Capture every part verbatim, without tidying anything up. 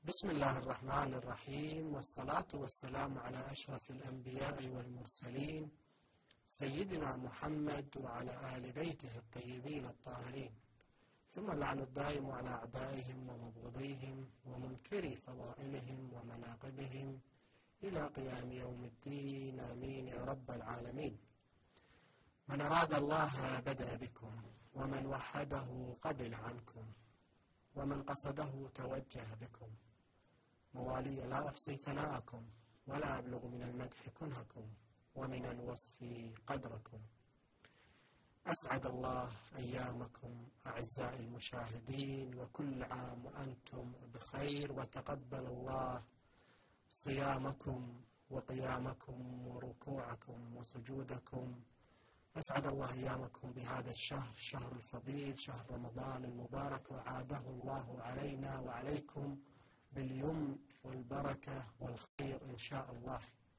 بسم الله الرحمن الرحيم، والصلاة والسلام على أشرف الأنبياء والمرسلين سيدنا محمد وعلى آل بيته الطيبين الطاهرين، ثم اللعن الدائم على أعدائهم ومبغضيهم ومنكري فضائلهم ومناقبهم إلى قيام يوم الدين، آمين يا رب العالمين. من أراد الله بدأ بكم، ومن وحده قبل عنكم، ومن قصده توجه بكم. موالي لا أحصي ثناءكم، ولا أبلغ من المدح كنهكم، ومن الوصف قدركم. أسعد الله أيامكم أعزائي المشاهدين، وكل عام وأنتم بخير، وتقبل الله صيامكم وقيامكم وركوعكم وسجودكم. أسعد الله أيامكم بهذا الشهر، الشهر الفضيل، شهر رمضان المبارك، وعاده الله علينا وعليكم باليمن والبركة والخير إن شاء الله.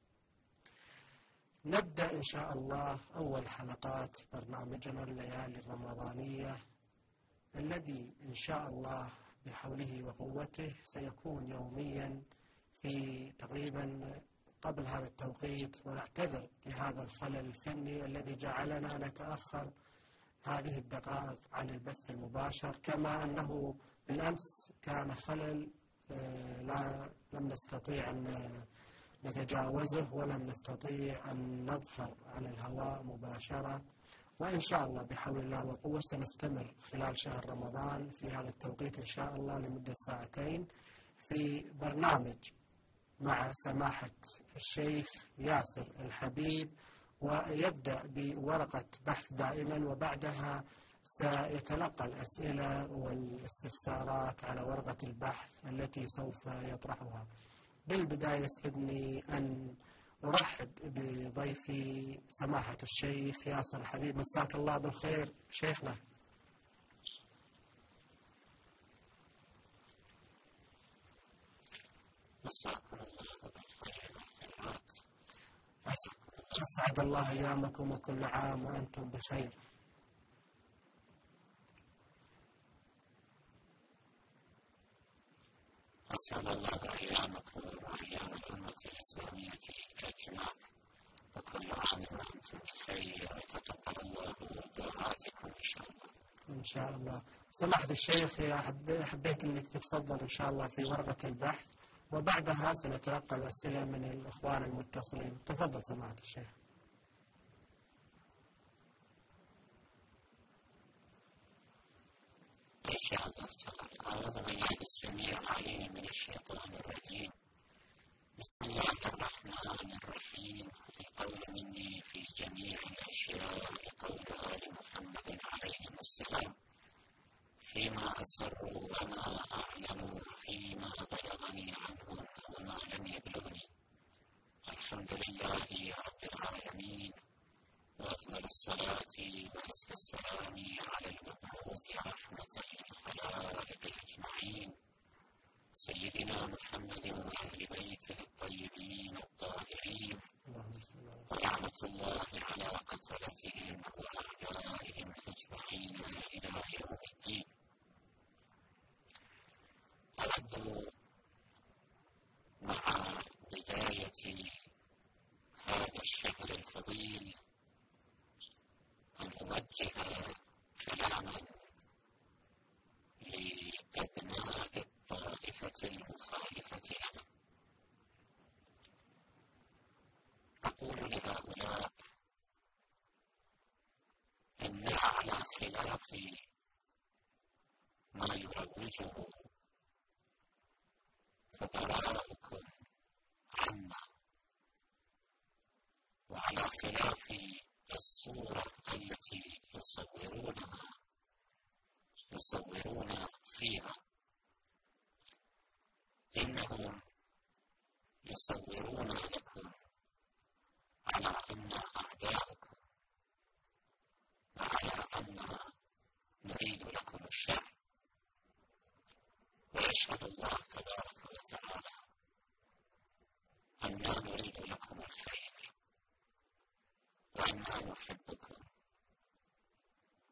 نبدأ إن شاء الله أول حلقات برنامجنا الليالي الرمضانية، الذي إن شاء الله بحوله وقوته سيكون يوميا في تقريبا قبل هذا التوقيت، ونعتذر لهذا الخلل الفني الذي جعلنا نتأخر هذه الدقائق عن البث المباشر، كما أنه بالأمس كان خلل لا لم نستطيع أن نتجاوزه، ولم نستطيع أن نظهر على الهواء مباشرة. وإن شاء الله بحول الله وقوة سنستمر خلال شهر رمضان في هذا التوقيت إن شاء الله لمدة ساعتين في برنامج مع سماحة الشيخ ياسر الحبيب، ويبدأ بورقة بحث دائما، وبعدها سيتلقى الأسئلة والاستفسارات على ورقة البحث التي سوف يطرحها. بالبداية يسعدني أن أرحب بضيفي سماحة الشيخ ياسر الحبيب. مساك الله بالخير شيخنا. مساكم الله بالخير والخيرات. أسعد الله أيامكم وكل عام وأنتم بخير. أسعد الله أيامكم وأيام الأمة الإسلامية أجمع، وكل عام وأنتم بخير، وتقبل الله دعواتكم إن شاء الله. إن شاء الله. سماحة الشيخ، حبيت أنك تتفضل إن شاء الله في ورقة البحث، وبعدها سنتلقى الأسئلة من الإخوان المتصلين. تفضل سماحة الشيخ. إن شاء الله تعالى. أعوذ بالله السميع العليم من الشيطان الرجيم. بسم الله الرحمن الرحيم. القول مني في جميع الأشياء قول آل محمد عليهم السلام، فيما أسروا وما أعلنوا، فيما بلغني عنهم وما لم يبلغني. الحمد لله رب العالمين، وأفضل الصلاة وأزكى السلام على المبعوث رحمة للخلائق أجمعين، سيدنا محمد وأهل بيته الطيبين الطاهرين، ورحمة الله على قتلتهم وأعدائهم أجمعين إلى يوم الدين. أود مع بداية هذا الشهر الفضيل أن أوجه كلاما لأبناء الطائفة المخالفة لنا. أقول لهؤلاء إننا على خلاف ما يروجه خبراؤكم عنا، وعلى خلاف الصورة التي يصورونها يصورون فيها. إنهم يصورون لكم على أن أعداءكم، وعلى أن نريد لكم الشر، ويشهد الله تبارك وتعالى أننا نريد لكم الخير، وأننا نحبكم،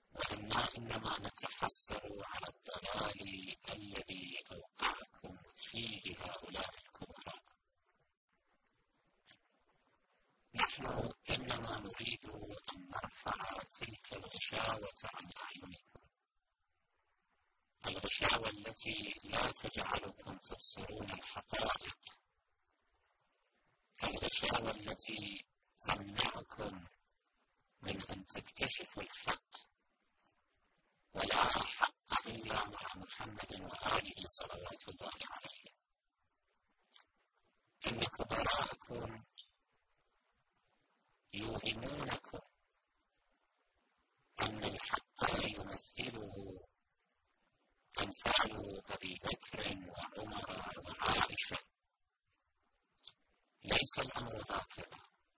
وأننا إنما نتحسر على الضلال الذي أوقعكم فيه هؤلاء الكبراء. نحن إنما نريد أن نرفع تلك الغشاوة عن أعينكم، الغشاوة التي لا تجعلكم تبصرون الحقائق، الغشاوة التي تمنعكم من أن تكتشفوا الحق، ولا حق إلا مع محمد وآله صلوات الله عليه. إن كبراءكم يوهمونكم أن الحق يمثله أمثال أبي بكر وعمر وعائشة. ليس الأمر هكذا.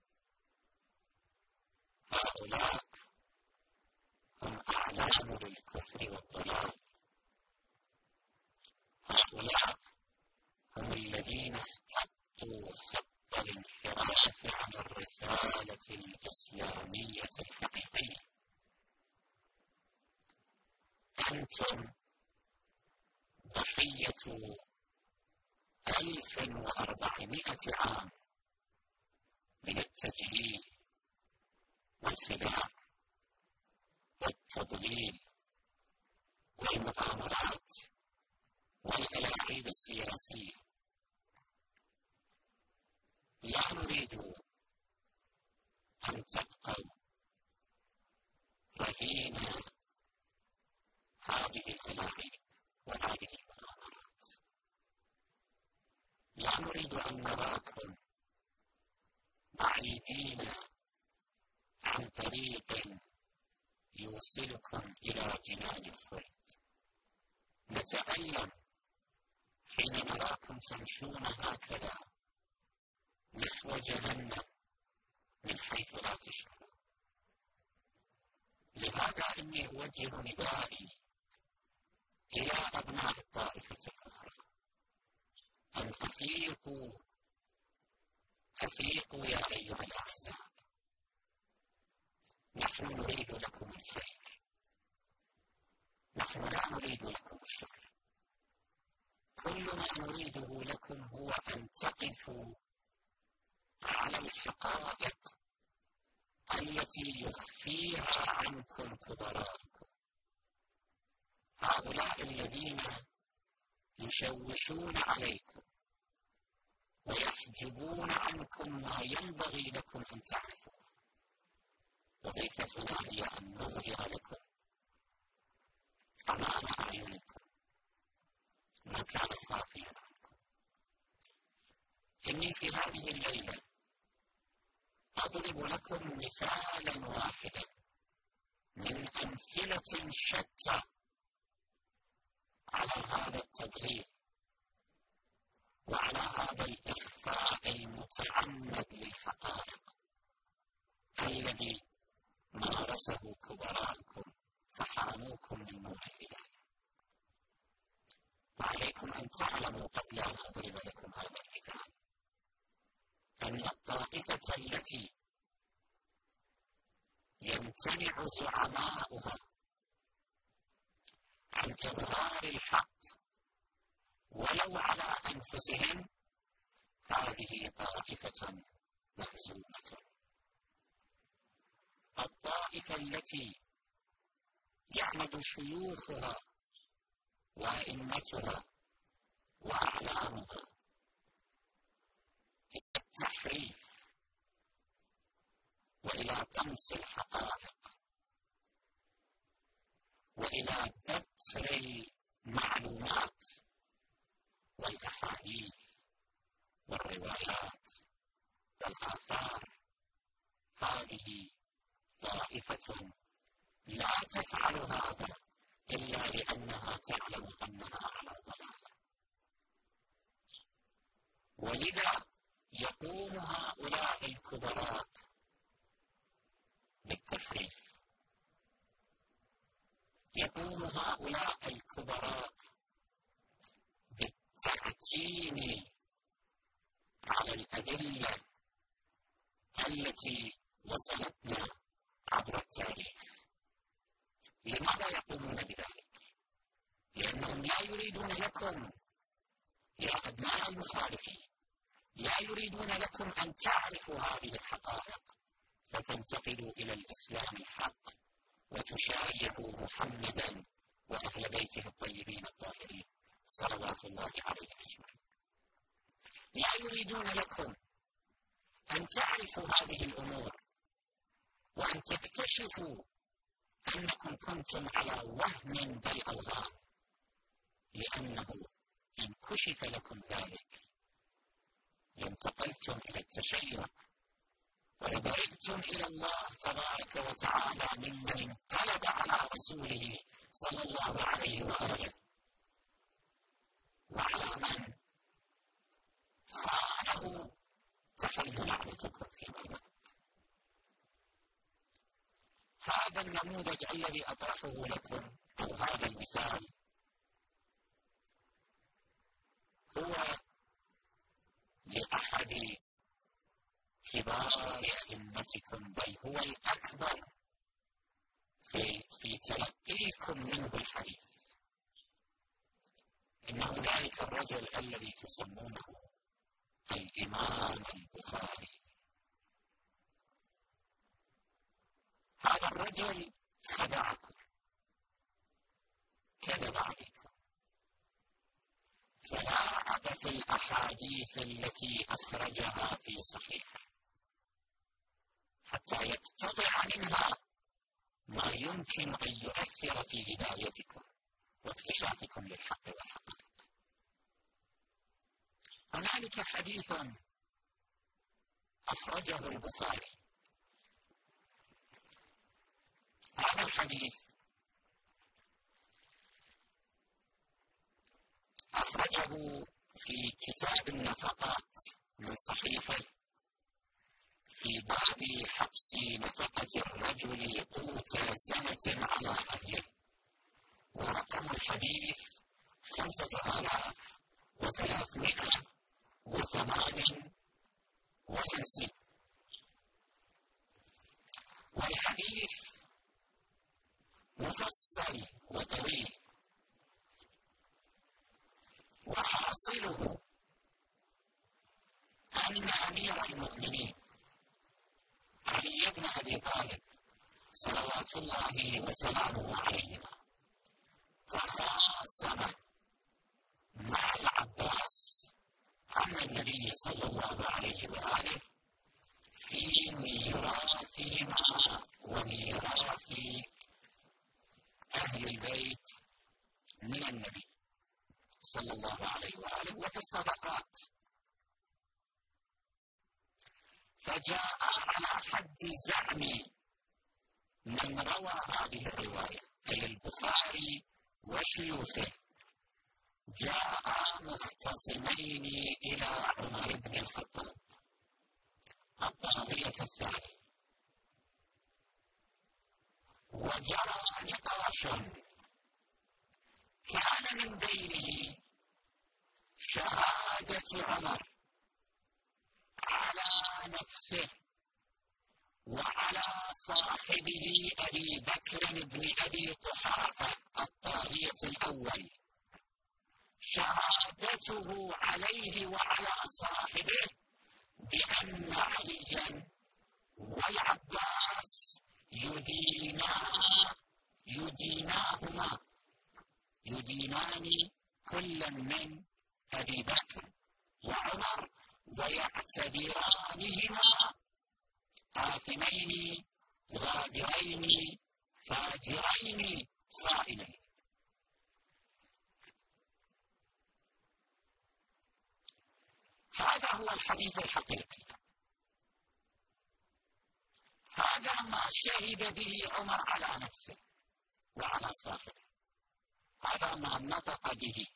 هؤلاء هم أعلام للكفر والضلال، هؤلاء هم الذين اختطوا خط الانحراف عن الرسالة الإسلامية الحقيقية. أنتم ضحية ألف وأربعمائة عام من التجهيل والخداع والتضليل والمؤامرات والألاعيب السياسية. لا نريد أن تبقوا رهين هذه الألاعيب وهذه المؤامرات. لا نريد أن نراكم بعيدين عن طريق يوصلكم إلى جنان الخلد. نتألم حين نراكم تمشون هكذا نحو جهنم من حيث لا تشعرون. لهذا إني أوجه ندائي إلى أبناء الطائفة الأخرى أن أفيقوا أفيقوا يا أيها الأعزاء. نحن نريد لكم الخير، نحن لا نريد لكم الشر. كل ما نريده لكم هو أن تقفوا على الحقائق التي يخفيها عنكم كبراءكم، هؤلاء الذين يشوشون عليكم ويحجبون عنكم ما ينبغي لكم أن تعرفوا. وظيفتنا هي أن نظهر لكم أمام أعينكم ما كان خافيا عنكم. إني في هذه الليلة أضرب لكم مثالا واحدا من أمثلة شتى على هذا التضليل وعلى هذا الإخفاء المتعمد للحقائق الذي مارسه كبراءكم فحرموكم من نور الهداية. وعليكم أن تعلموا قبل أن أضرب لكم هذا المثال أن الطائفة التي يمتنع زعماؤها عن إظهار الحق ولو على أنفسهم هذه طائفة مهزومة. الطائفة التي يعمد شيوخها وأئمتها وأعلامها إلى التحريف وإلى طمس الحقائق وإلى بتر المعلومات والأحاديث والروايات والآثار، هذه طائفة لا تفعل هذا إلا لأنها تعلم أنها على ضلالة، ولذا يقوم هؤلاء الكبراء بالتحريف، يقوم هؤلاء الكبراء بالتعتيم على الأدلة التي وصلتنا عبر التاريخ. لماذا يقومون بذلك؟ لأنهم لا يريدون لكم يا أبناء المخالفين، لا يريدون لكم أن تعرفوا هذه الحقائق فتنتقلوا إلى الإسلام الحق وتشايعوا محمدا وأهل بيته الطيبين الطاهرين صلوات الله عليهم أجمعين. لا يريدون لكم أن تعرفوا هذه الأمور وأن تكتشفوا أنكم كنتم على وهم بل أوهام، لأنه إن كشف لكم ذلك لانتقلتم إلى التشيع ولبرئتم إلى الله تبارك وتعالى ممن انقلب على رسوله صلى الله عليه وآله وعلى من خانه تحل لعنتكم فيما بعد. هذا النموذج الذي أطرحه لكم أو هذا المثال هو لأحد كبار أئمتكم، بل هو الأكبر في, في تلقيكم منه الحديث. إنه ذلك الرجل الذي تسمونه الإمام البخاري. هذا الرجل خدعكم، كذب عليكم، فلاعب في الأحاديث التي أخرجها في صحيحه حتى يقتطع منها ما يمكن أن يؤثر في هدايتكم واكتشافكم للحق والحقائق. هنالك حديث أخرجه البخاري. هذا الحديث أخرجه في كتاب النفقات من صحيحه في باب حبس نفقة الرجل قوت سنة على أهله، ورقم الحديث خمسة آلاف وثلاثمائة وثمان وخمسين. والحديث مفصل وطويل، وحاصله أن أمير المؤمنين علي بن أبي طالب صلوات الله وسلامه عليهما تخاصم مع العباس عم النبي صلى الله عليه وآله في ميراثهما وميراث أهل البيت من النبي صلى الله عليه وآله وفي الصدقات. فجاء على حد زعم من روى هذه الرواية أي البخاري وشيوخه، جاء مختصمين إلى عمر بن الخطاب الطاغية الثاني، وجرى نقاش كان من بينه شهادة عمر على نفسه وعلى صاحبه أبي بكر بن أبي قحافة الطاغية الأول، شهادته عليه وعلى صاحبه بأن عليا والعباس يدينا يديناهما يدينان كلا من أبي بكر وعمر ويعتبرانهما آثمين غادرين فاجرين خائنين. هذا هو الحديث الحقيقي، هذا ما شهد به عمر على نفسه وعلى صاحبه، هذا ما نطق به.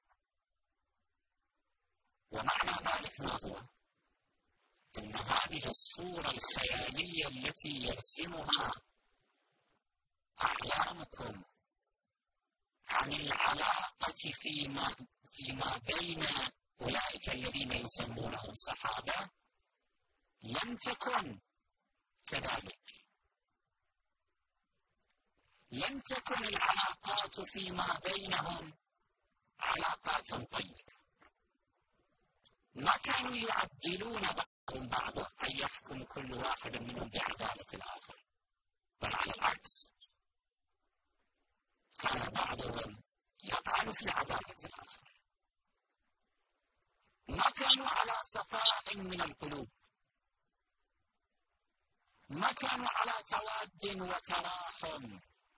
ومعنى ذلك ما هو؟ إن هذه الصورة الخيالية التي يرسمها أعلامكم عن العلاقة فيما, فيما بين أولئك الذين يسمونهم صحابة لم تكن كذلك. لم تكن العلاقات فيما بينهم علاقات طيبة، ما كانوا يعدلون بعضهم بعضا أن يحكم كل واحد منهم بعدالة الآخر، بل على العكس كان بعضهم يطعن في عدالة الآخر. ما كانوا على صفاء من القلوب، ما كانوا على تواد وتراحم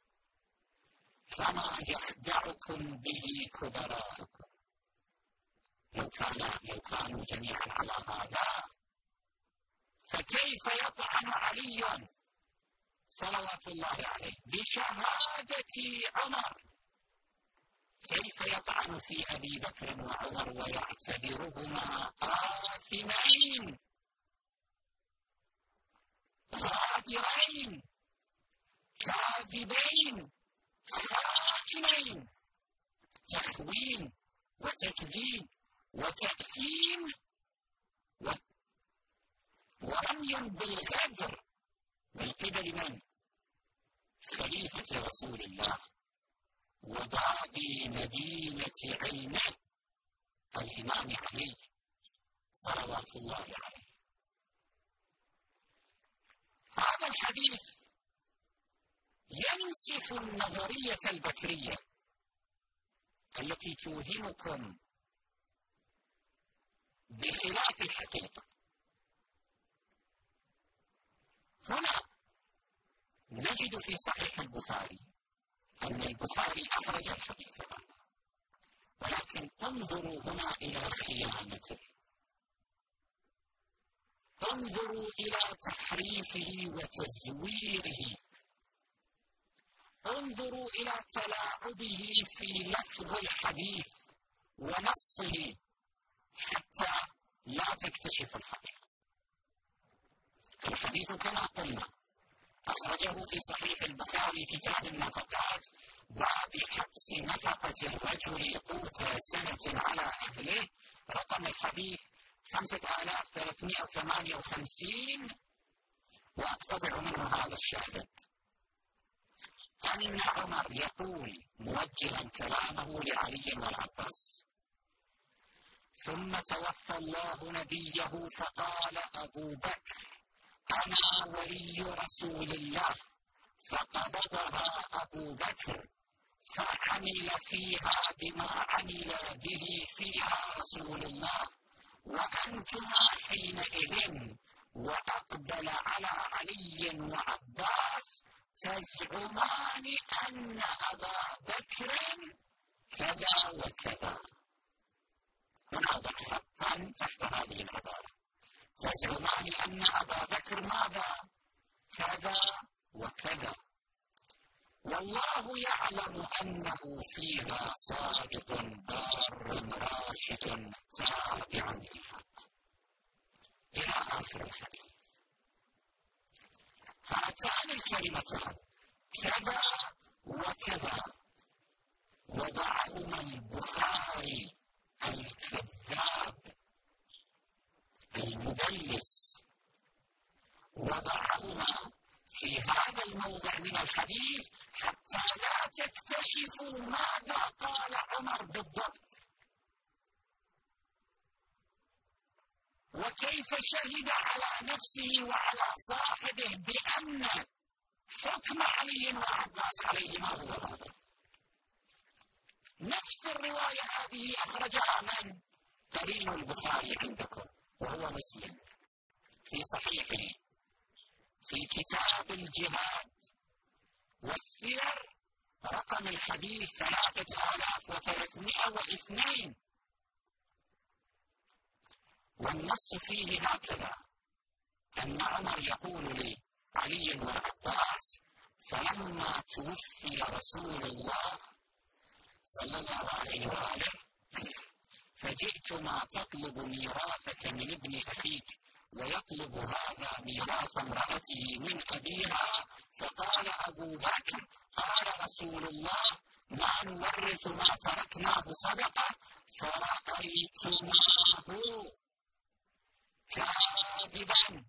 كما يخدعكم به كبراءكم. لو كان لو كانوا جميعا على هذا فكيف يطعن علي صلوات الله عليه بشهادة عمر؟ كيف يطعن في أبي بكر وعمر ويعتبرهما آثمين غادرين كاذبين خائنين، تخوين وتكذيب وتأثيم ورمي بالغدر من قبل من؟ خليفة رسول الله وباب مدينة علمه الإمام علي صلوات الله عليه. هذا الحديث ينسف النظرية البكرية التي توهمكم بخلاف الحقيقة. هنا نجد في صحيح البخاري أن البخاري أخرج الحديث عنه، ولكن انظروا هنا إلى خيانته، انظروا إلى تحريفه وتزويره، انظروا إلى تلاعبه في لفظ الحديث ونصه حتى لا تكتشف الحقيقة. الحديث كما قلنا أخرجه في صحيح البخاري كتاب النفقات، باب حبس نفقة الرجل قوت سنة على أهله، رقم الحديث خمسة آلاف وثلاثمائة وثمانية وخمسين. وأقتطع منه هذا الشاهد: أن عمر يقول موجها كلامه لعلي والعباس: ثم توفى الله نبيه فقال أبو بكر أنا ولي رسول الله، فقبضها أبو بكر فعمل فيها بما عمل به فيها رسول الله، وأنتما حينئذ وأقبل على علي وعباس تزعمان أن أبا بكر كذا وكذا. هنا ضع خطا تحت هذه العبارة: تزعمان أن أبا بكر ماذا؟ كذا وكذا، والله يعلم أنه فيها صادق بار راشد تابع للحق، إلى آخر الحديث. هاتان الكلمتان كذا وكذا وضعهما البخاري الكذاب المدلس، وضعهما في هذا الموضع من الحديث حتى لا تكتشفوا ماذا قال عمر بالضبط، وكيف شهد على نفسه وعلى صاحبه بأن حكم علي وعباس عليهما هو هذا. نفس الرواية هذه أخرجها من؟ قرين البخاري عندكم وهو مسلم في صحيحه في كتاب الجهاد والسير، رقم الحديث ثلاثة آلاف وثلاثمائة واثنين، والنص فيه هكذا: أن عمر يقول لعلي والعباس: فلما توفي رسول الله صلى الله عليه وآله فجئتما تطلب ميراثك من ابن أخيك ويطلب هذا ميراث امرأته من أبيها، فقال أبو بكر: قال رسول الله: ما نورث ما تركناه صدقة، فرأيتماه كاذبا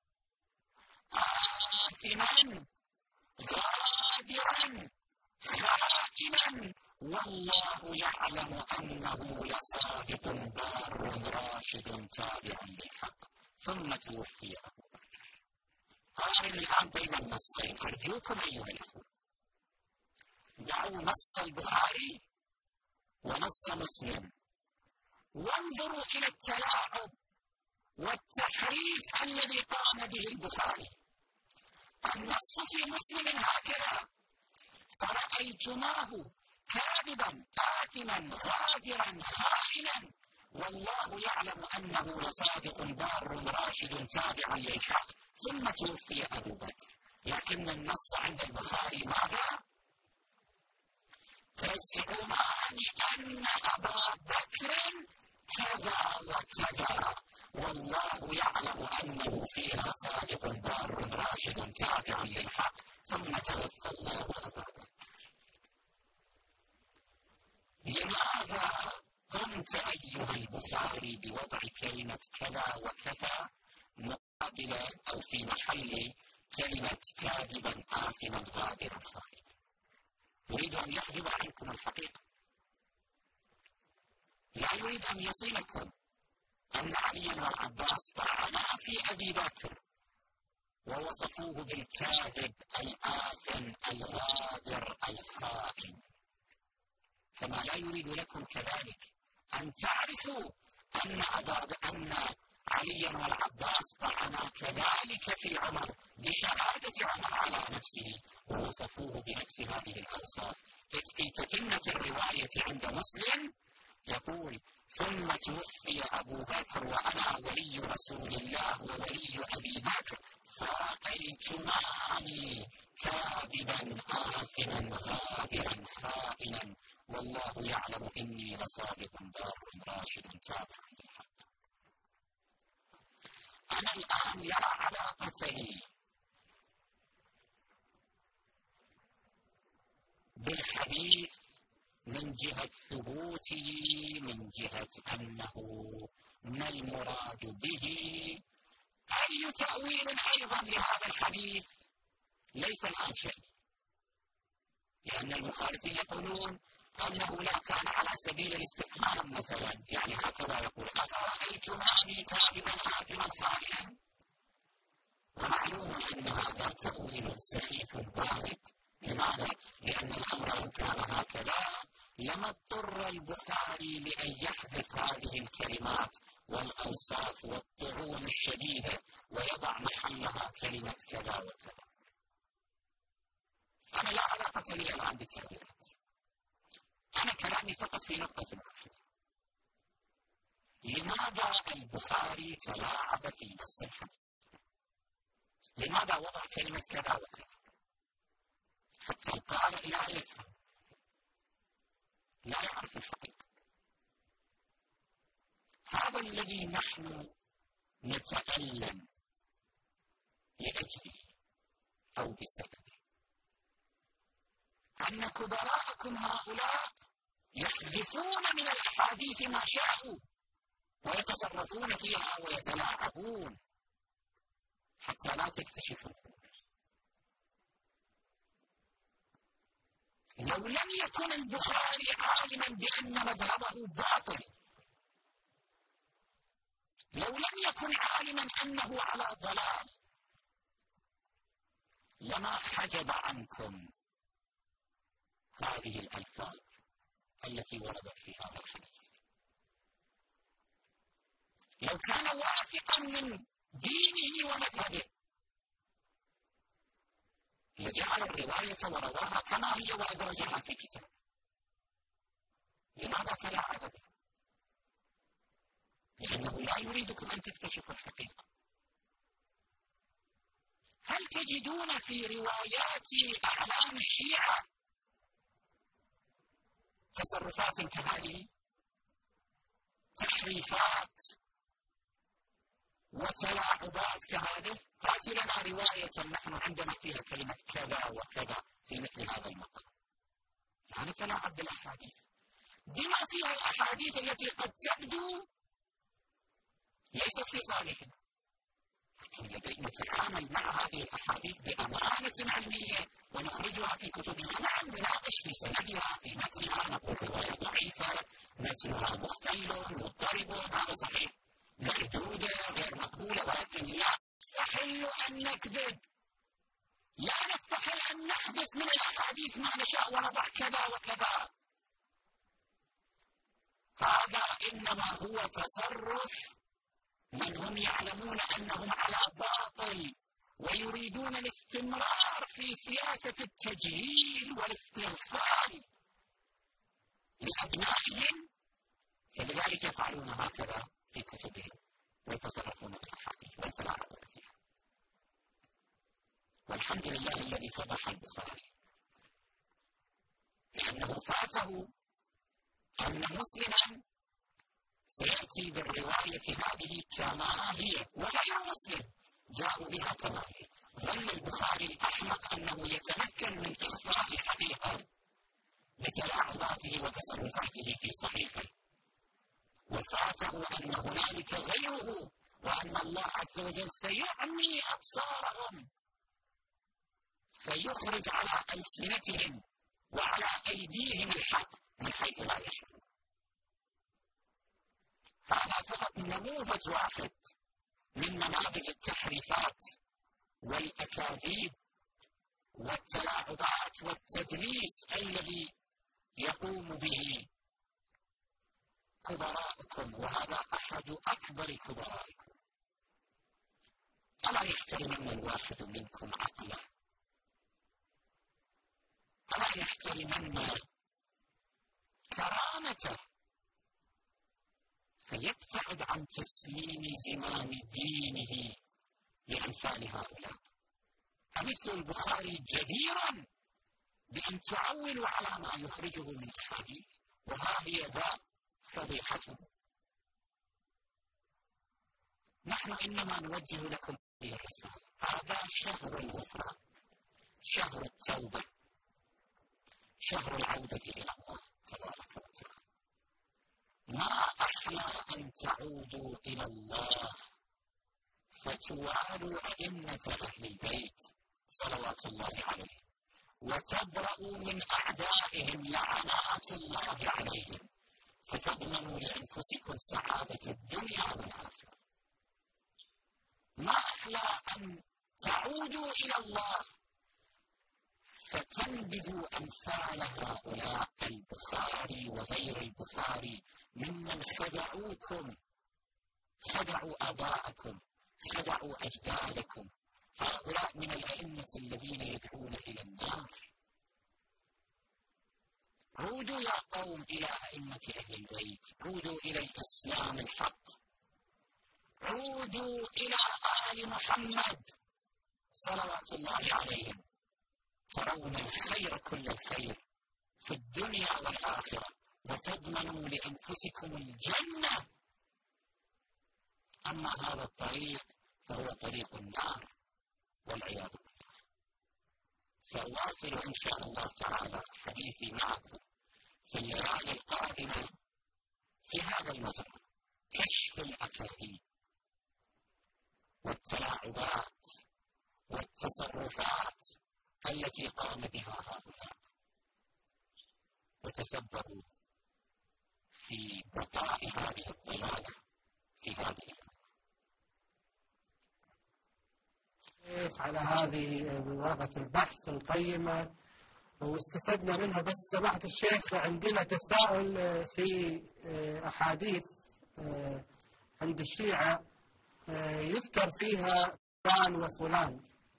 آثما غادرا خائنا والله يعلم أنه لصادق بار راشد تابع للحق ثم توفي أبو بكر. قارن الآن بين النصين أرجوكم أيها الأخوة، دعوا نص البخاري ونص مسلم وانظروا إلى التلاعب والتحريف الذي قام به البخاري. النص في مسلم هكذا: فرأيتماه كاذبا آثما غادرا خائنا والله يعلم أنه لصادق بار راشد تابع للحق ثم توفي أبو بكر. لكن النص عند البخاري ماذا؟ تزعمان أن أبا بكر كذا وكذا والله يعلم أنه فيها صادق بار راشد تابع للحق ثم توفى الله أبا بكر. لماذا قمت أيها البخاري بوضع كلمة كذا وكذا مقابلة أو في محل كلمة كاذبا آثما غادرا خائنا؟ يريد أن يحجب عنكم الحقيقة، لا يريد أن يصلكم أن عليا والعباس طعنا في أبي بكر ووصفوه بالكاذب الآثم الغادر الخائن، كما لا يريد لكم كذلك أن تعرفوا أن أبا أن عليا والعباس طعنا كذلك في عمر بشهادة عمر على نفسه ووصفوه بنفس هذه الأوصاف. إذ في تتمة الرواية عند مسلم يقول: ثم توفي أبو بكر وأنا ولي رسول الله وولي أبي بكر فرأيتماني كاذبا آثما غادرا خائنا والله يعلم إني لصادق بار راشد تابع للحق. أنا الآن لا علاقة لي بالحديث من جهة ثبوته، من جهة أنه ما المراد به، أي تأويل أيضا لهذا الحديث ليس الآن شيء، لأن المخالفين يقولون أنه لا كان على سبيل الاستفهام مثلا، يعني هكذا يقول: أفرأيتماني كاذبا آثما خائنا. ومعلوم أن هذا تأويل سخيف باهت. لماذا؟ لأن الأمر لو كان هكذا لما اضطر البخاري لأن يحذف هذه الكلمات والأوصاف والطعون الشديدة ويضع محلها كلمة كذا وكذا. أنا لا علاقة لي الآن بالتأويلات، أنا كلامي فقط في نقطة واحدة: لماذا البخاري تلاعب في نص الحديث؟ لماذا وضع كلمة كذا وكذا؟ حتى القارئ لا يفهم، لا يعرف الحقيقة. هذا الذي نحن نتألم لأجله أو بسببه، أن كبراءكم هؤلاء يحذفون من الأحاديث ما شاءوا ويتصرفون فيها ويتلاعبون حتى لا تكتشفوا. لو لم يكن البخاري عالما بأن مذهبه باطل، لو لم يكن عالما أنه على ضلال، لما حجب عنكم هذه الألفاظ التي وردت في هذا الحديث. لو كان واثقا من دينه ومذهبه لجعل الرواية ورواها كما هي وأدرجها في كتاب. لماذا تلاعب بها؟ لأنه لا يريدكم أن تكتشفوا الحقيقة. هل تجدون في روايات أعلام الشيعة تصرفات كهذه؟ تحريفات وتلاعبات كهذه؟ هات لنا رواية نحن عندنا فيها كلمة كذا وكذا في مثل هذا المقام. لا نتلاعب بالأحاديث بما فيها الأحاديث التي قد تبدو ليست في صالحنا، لكن نتعامل مع هذه الأحاديث بأمانة علمية ونخرجها في كتبنا. نعم نناقش في سندها في متنها نقول رواية ضعيفة، متنها مختل مضطرب، هذا صحيح، مردودة غير مقبولة، ولكن لا نستحل أن نكذب، لا نستحل أن نحذف من الأحاديث ما نشاء ونضع كذا وكذا. هذا إنما هو تصرف من هم يعلمون أنهم على باطل ويريدون الاستمرار في سياسة التجهيل والاستغفال لأبنائهم، فلذلك يفعلون هكذا في كتبهم ويتصرفون بالأحاديث ويتلاعبون فيها. والحمد لله الذي فضح البخاري، لأنه فاته أن مسلما سيأتي بالرواية هذه كما هي، وغير مسلم جاءوا بها كما هي. ظن البخاري الأحمق أنه يتمكن من إخفاء الحقيقة بتلاعباته وتصرفاته في صحيحه، وفاته أن هنالك غيره، وأن الله عز وجل سيعمي أبصارهم فيخرج على ألسنتهم وعلى أيديهم الحق من حيث لا يشعرون. هذا فقط نموذج واحد من نماذج التحريفات والأكاذيب والتلاعبات والتدليس الذي يقوم به كبراءكم، وهذا أحد أكبر كبرائكم. ألا يحترمن الواحد منكم عقله؟ ألا يحترمن كرامته فيبتعد عن تسليم زمام دينه لأمثال هؤلاء؟ أمثل البخاري جديرا بأن تعولوا على ما يخرجه من الأحاديث، وها هي ذا فضيحته. نحن إنما نوجه لكم هذه الرسالة. هذا شهر الغفران، شهر التوبة، شهر العودة إلى الله تبارك وتعالى. ما أحلى أن تعودوا إلى الله فتوالوا أئمة أهل البيت صلوات الله عليهم، وتبرأوا من أعدائهم لعنات الله عليهم، فتضمنوا لأنفسكم سعادة الدنيا والآخرة. ما أحلى أن تعودوا إلى الله فتنبذوا أمثال هؤلاء البخاري وغير البخاري ممن خدعوكم، خدعوا آباءكم، خدعوا أجدادكم. هؤلاء من الأئمة الذين يدعون إلى النار. عودوا يا قوم إلى أئمة أهل البيت، عودوا إلى الإسلام الحق، عودوا إلى آل محمد صلوات الله عليهم، ترون الخير كل الخير في الدنيا والآخرة، وتضمنوا لأنفسكم الجنة. أما هذا الطريق فهو طريق النار والعياذ بالله. سأواصل إن شاء الله تعالى حديثي معكم في الليالي القادمة في هذا المجال، كشف الأكاذيب والتلاعبات والتصرفات التي قام بها هؤلاء وتسببوا في بقاء هذه الضلالة في هذه الأمة. على هذه ورقة البحث القيمة واستفدنا منها. بس سماحة الشيخ عندنا تساؤل في أحاديث عند الشيعة يذكر فيها فلان وفلان،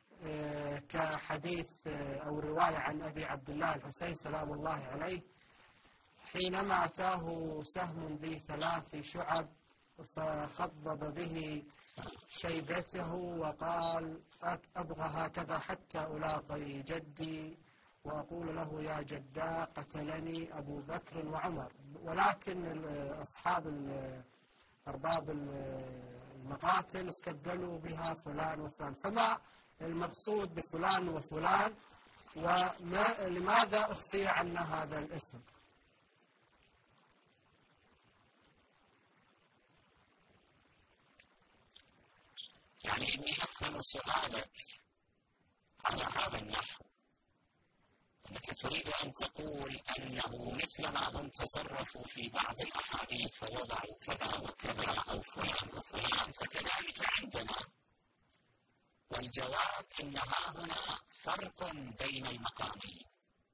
كحديث أو رواية عن أبي عبد الله الحسين سلام الله عليه حينما أتاه سهم ذي ثلاث شعب فخضب به شيبته وقال أبغى هكذا حتى ألاقي جدي وأقول له يا جدا قتلني أبو بكر وعمر. ولكن أصحاب أرباب المقاتل استبدلوا بها فلان وفلان. فما المقصود بفلان وفلان، ولماذا أخفي عنا هذا الاسم؟ يعني إني أفهم سؤالك على هذا النحو. أنك تريد أن تقول أنه مثلما هم تصرفوا في بعض الأحاديث فوضعوا كذا وكذا أو فلان وفلان فكذلك عندنا. والجواب أن هنا فرق بين المقامين.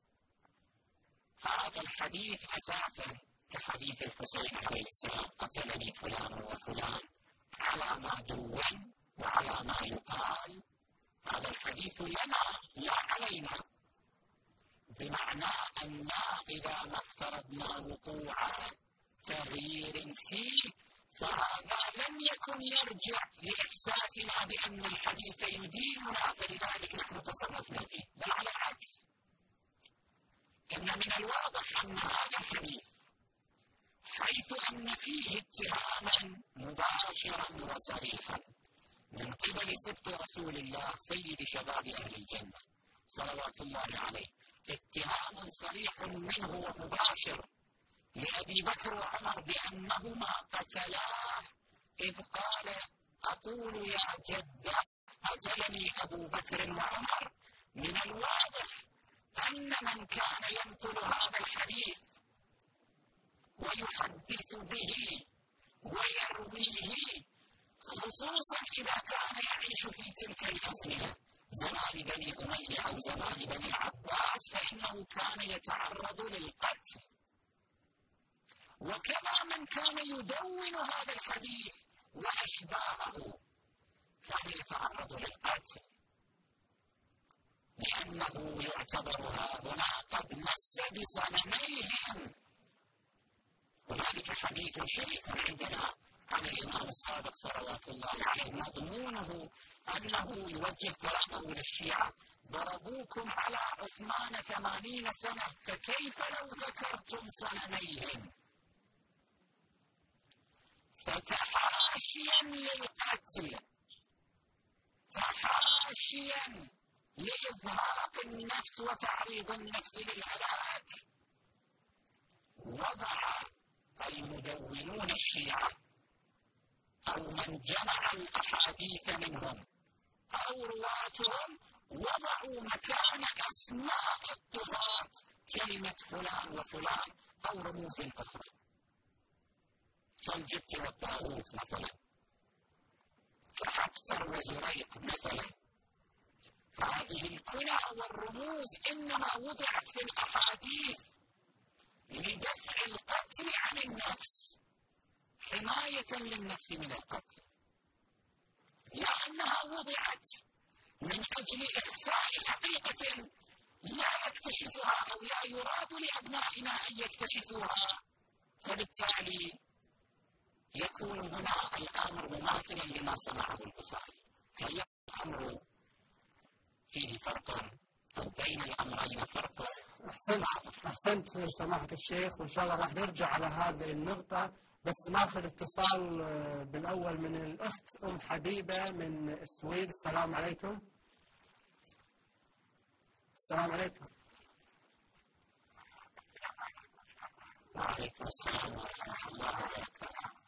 هذا الحديث أساسا كحديث الحسين عليه السلام قتلني فلان وفلان على ما دون وعلى ما يقال، هذا الحديث لنا لا علينا، بمعنى أن إذا ما افترضنا وقوع تغيير فيه فهذا لم يكن يرجع لإحساسنا بأن الحديث يديننا فلذلك نحن تصرفنا فيه، بل على العكس، إن من الواضح أن هذا الحديث حيث أن فيه اتهاما مباشرا وصريحا من قبل سبط رسول الله سيد شباب أهل الجنة صلوات الله عليه، اتهام صريح منه ومباشر لأبي بكر وعمر بأنهما قتلاه، إذ قال أقول يا جد قتلني أبو بكر وعمر. من الواضح أن من كان ينقل هذا الحديث ويحدث به ويرويه خصوصا إذا كان يعيش في تلك الأزمنة زمان بني أمية أو زمان بني العباس فإنه كان يتعرض للقتل، وكذا من كان يدون هذا الحديث وأشباهه كان يتعرض للقتل، لأنه يعتبر هنا قد مس بصنميهم. هنالك حديث شريف عندنا عن الإمام الصادق صلوات الله عليه مضمونه أنه يوجه كلامه للشيعة: ضربوكم على عثمان ثمانين سنة فكيف لو ذكرتم صنميهم؟ فتحاشيا للقتل، تحاشيا لإزهاق النفس وتعريض النفس للهلاك، وضع المدونون الشيعة أو من جمع الأحاديث منهم أو رواتهم وضعوا مكان أسماء الطغاة كلمة فلان وفلان أو رموز أخرى كالجبت والطاغوت مثلا، كحبتر وزريق مثلا. هذه الكنى والرموز إنما وضعت في الأحاديث لدفع القتل عن النفس، حماية للنفس من القتل، لأنها وضعت من أجل إخفاء حقيقة لا يكتشفها أو لا يراد لأبنائنا أن يكتشفوها، فبالتالي يكون هنا الأمر مماثلا لما صنعه البخاري. فالأمر فيه فرق أو بين الأمرين فرق. أحسنت أحسنت سماحة الشيخ، وإن شاء الله راح نرجع على هذه النقطة، بس ناخذ اتصال بالأول من الأخت أم حبيبة من السويد. السلام عليكم. السلام عليكم. وعليكم السلام ورحمة الله وبركاته.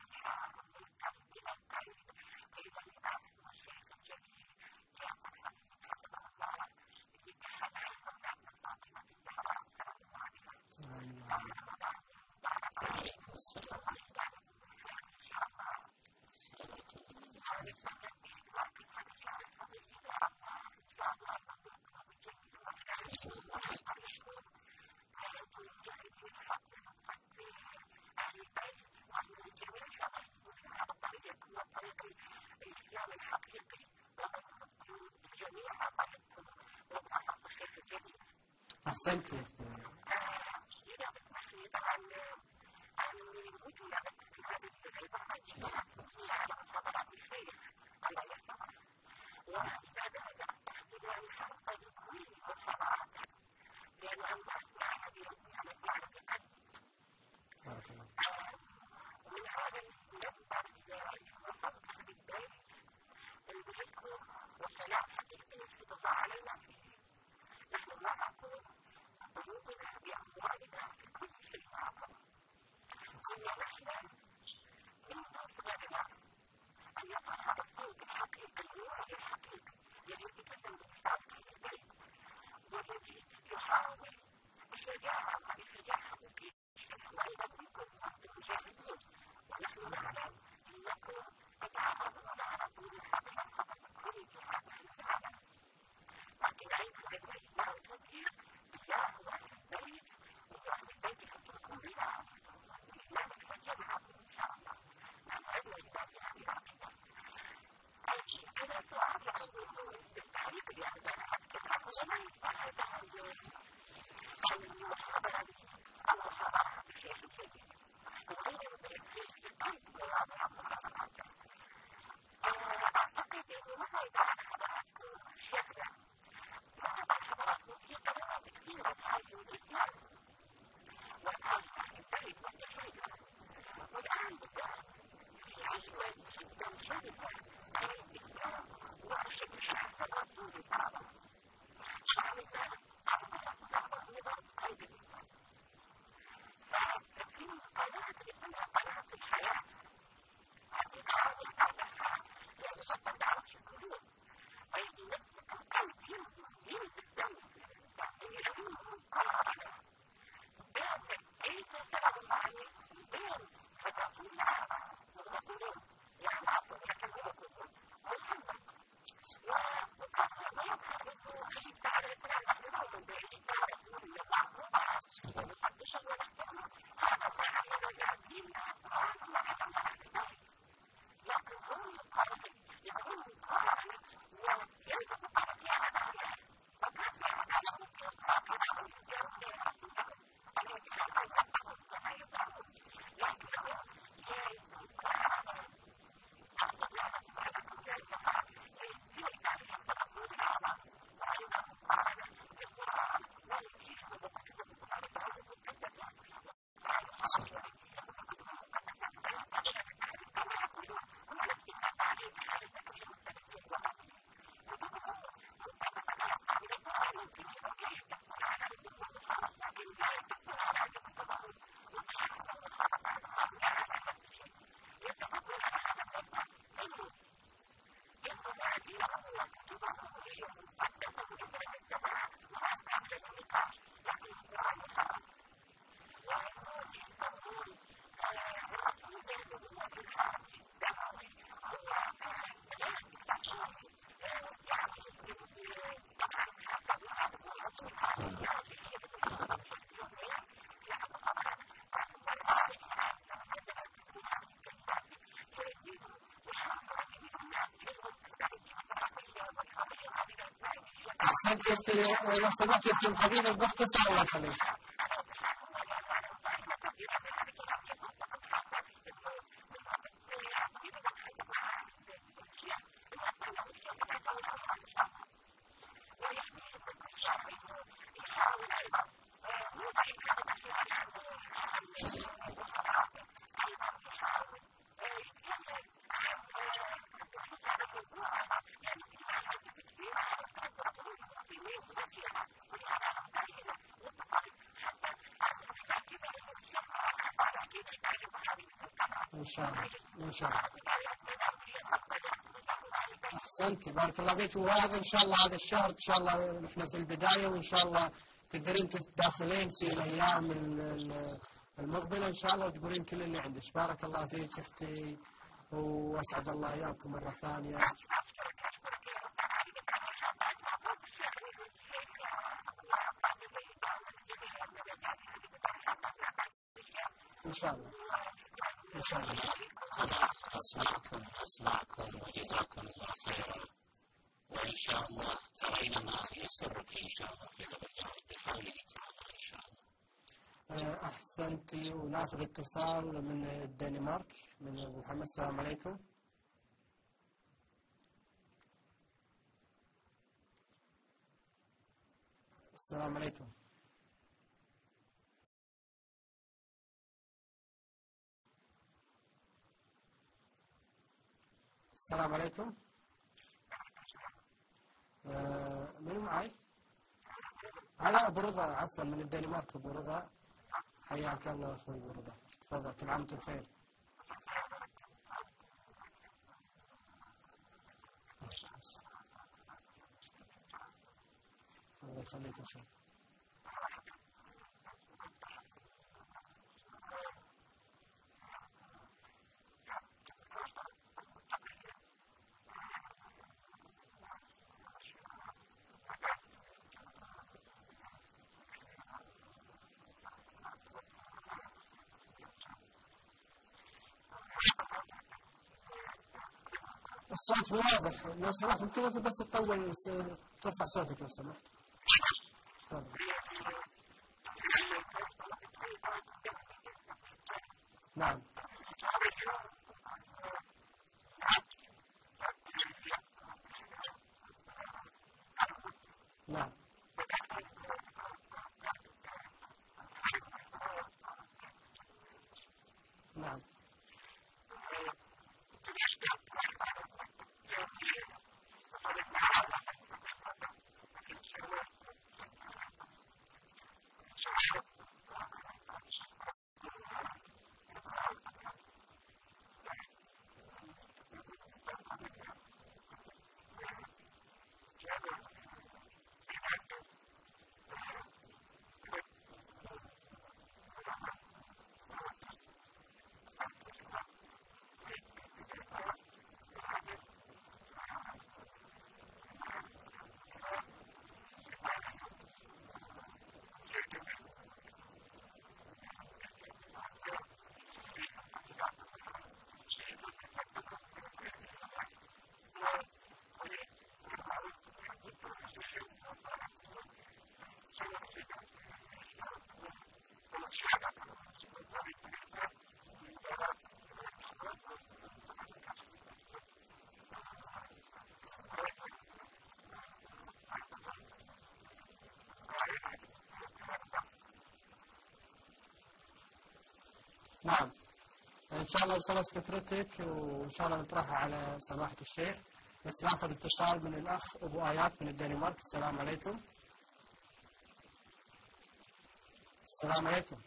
أحسنت. أحسنت يفتي، لو سمحت يفتي الحبيب باختصار الله يخليك. إن شاء الله إن شاء الله. أحسنتي بارك الله فيك. وهذا إن شاء الله هذا الشهر إن شاء الله نحن في البداية، وإن شاء الله تقدرين تتداخلين في الأيام المقبلة إن شاء الله وتقولين كل اللي عندك. بارك الله فيك أختي، وأسعد الله إياكم مرة ثانية. إن شاء الله إن شاء الله. أسمعكم أسمعكم وجزاكم الله خيرا، وإن شاء الله ترين ما يسرك إن شاء الله في هذا الجانب بحوله تعالى إن شاء الله. أحسنتي. وناخذ اتصال من الدنمارك من أبو محمد. السلام عليكم. السلام عليكم. السلام عليكم. آه منو معي؟ أنا أبو رضا، عفوا من الدنمارك. أبو رضا حياك الله أخوي أبو رضا، تفضل. كل عام وأنتم بخير. الله يخليك إن شاء الله. الصوت واضح، لو سمحت ممكن بس تطول ترفع صوتك لو سمحت. تفضل. نعم نعم نعم نعم، إن شاء الله وصلت فكرتك وإن شاء الله نطرحها على سماحة الشيخ. بس ناخذ اتصال من الأخ أبو آيات من الدنمارك. السلام عليكم. السلام عليكم.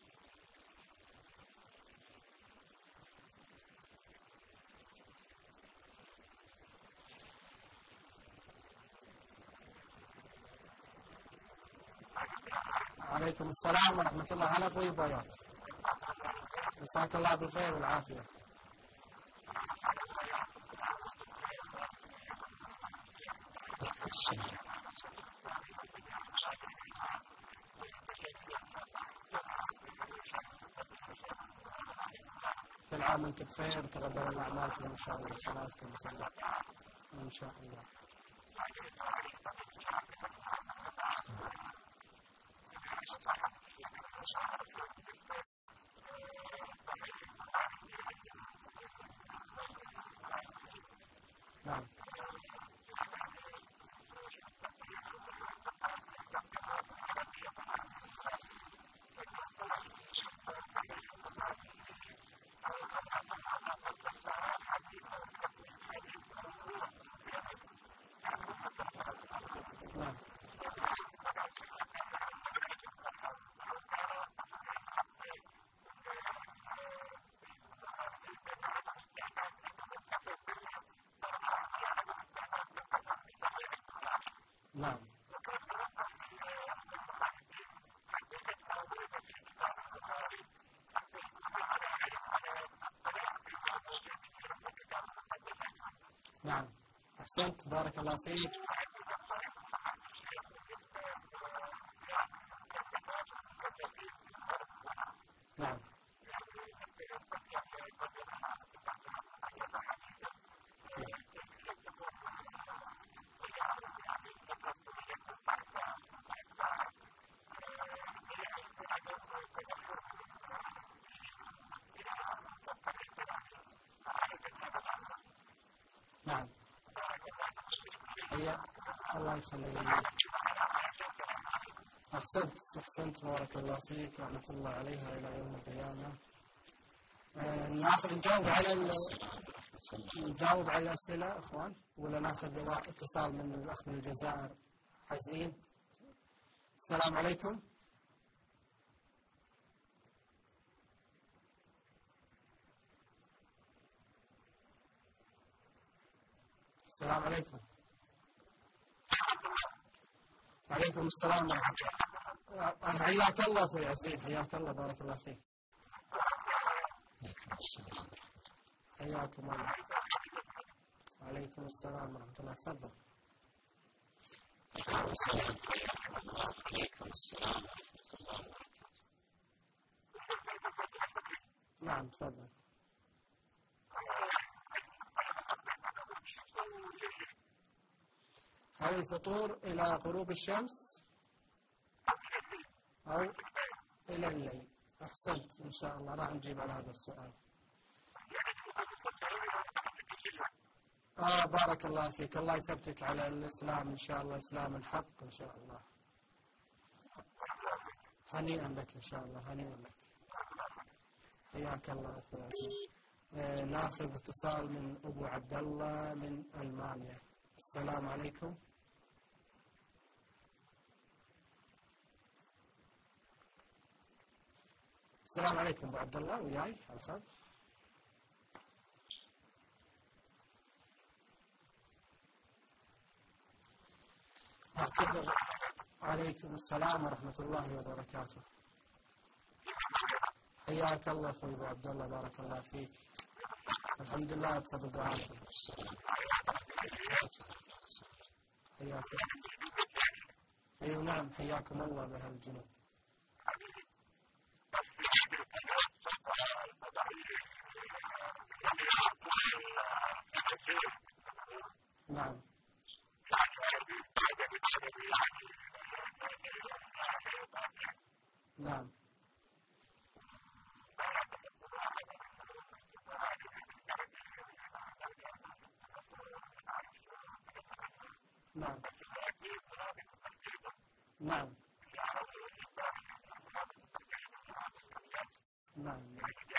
عليكم السلام ورحمة الله. هلا أخوي أبو آيات، مساك الله بالخير والعافية. كل عام وانت بخير، تقبل الله أعمالكم إن شاء الله وصلاتكم وسلام إن شاء الله. نعم نعم نعم نعم أحسنت، بارك الله فيك. نعم نعم هيا الله يخليك. أحسنت أحسنت بارك الله فيك، رحمة الله عليها إلى يوم القيامة. آه ناخذ نجاوب على ال... نجاوب على الأسئلة أخوان، ولا ناخذ اتصال من الأخ من الجزائر حزين؟ السلام عليكم. السلام عليكم. عليكم السلام ورحمة الله. حياك الله أخوي عزيز، حياك الله بارك الله فيك. حياكم الله. عليكم السلام ورحمة الله. تفضل. عليكم السلام ورحمة الله وبركاته. نعم تفضل. هل الفطور إلى غروب الشمس أو إلى الليل؟ أحسنت إن شاء الله، راح نجيب على هذا السؤال. آه بارك الله فيك، الله يثبتك على الإسلام إن شاء الله، إسلام الحق إن شاء الله. هنيئا لك إن شاء الله، هنيئا لك. حياك الله أخوي عزيز. آه ناخذ اتصال من أبو عبد الله من ألمانيا. السلام عليكم. السلام عليكم أبو عبد الله، وياي على الخط. أعتذر. عليكم السلام ورحمة الله وبركاته. حياك الله أخوي أبو عبد الله، بارك الله فيك. الحمد لله بفضل دعائكم. حياك. أيوة نعم، حياكم الله بهالجنوب. نعم نعم نعم نعم نعم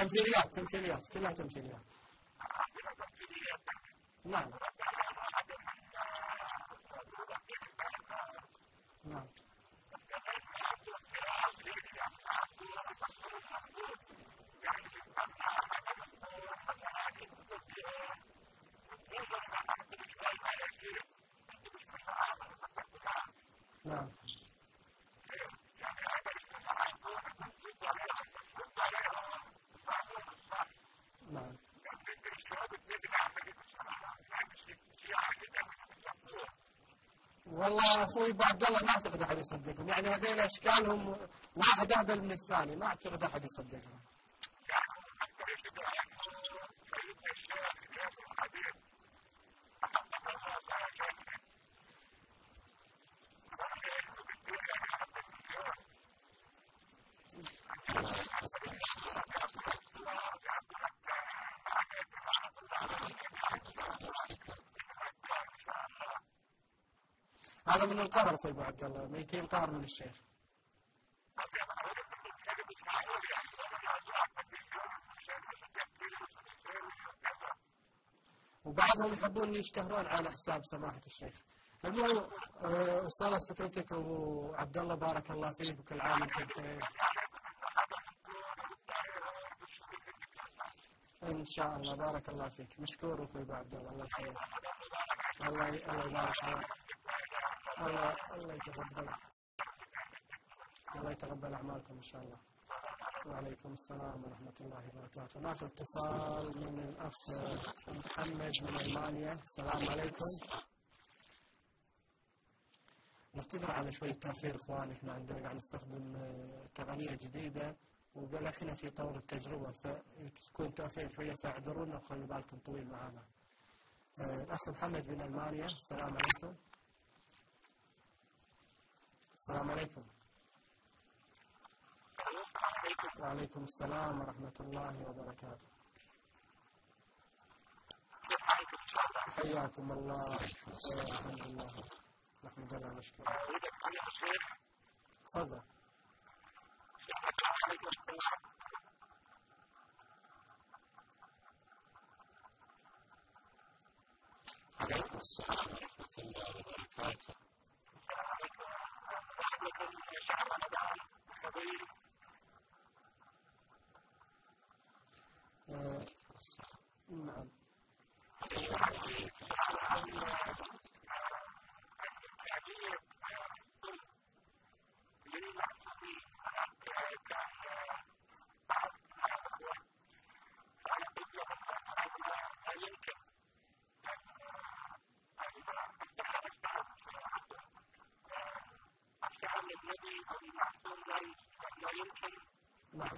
تمثيليات تمثيليات كلها تمثيليات. نعم نعم نعم نعم. والله اخوي ابو عبد الله ما اعتقد احد يصدقهم، يعني هذول اشكالهم واحد اهبل من الثاني، ما اعتقد احد يصدقهم. هذا من القهر اخوي ابو عبد الله، ميتين قهر من الشيخ. وبعضهم يحبون يشتهرون على حساب سماحة الشيخ. المهم وصلت فكرتك ابو عبد الله، بارك الله فيك وكل عام وانتم بخير. ان شاء الله بارك الله فيك، مشكور اخوي ابو عبد الله، الله يخليك. الله الله يبارك فيك. الله الله يتقبل الله يتقبل اعمالكم ان شاء الله. وعليكم السلام ورحمة الله وبركاته. ناخذ اتصال من الأخ محمد من ألمانيا. السلام عليكم. نعتذر على شوية تأخير إخواني، إحنا عندنا قاعد نستخدم تقنية جديدة وقال إحنا في طور التجربة، فتكون تأخير شوية فاعذرونا وخلوا بالكم طويل معنا. الأخ محمد من ألمانيا. السلام عليكم. السلام عليكم. وعليكم السلام ورحمة الله وبركاته. حياكم الله. الحمد لله نحمد الله ونشكره. تفضل. عليكم السلام ورحمة الله وبركاته. آه، نعم. نعم.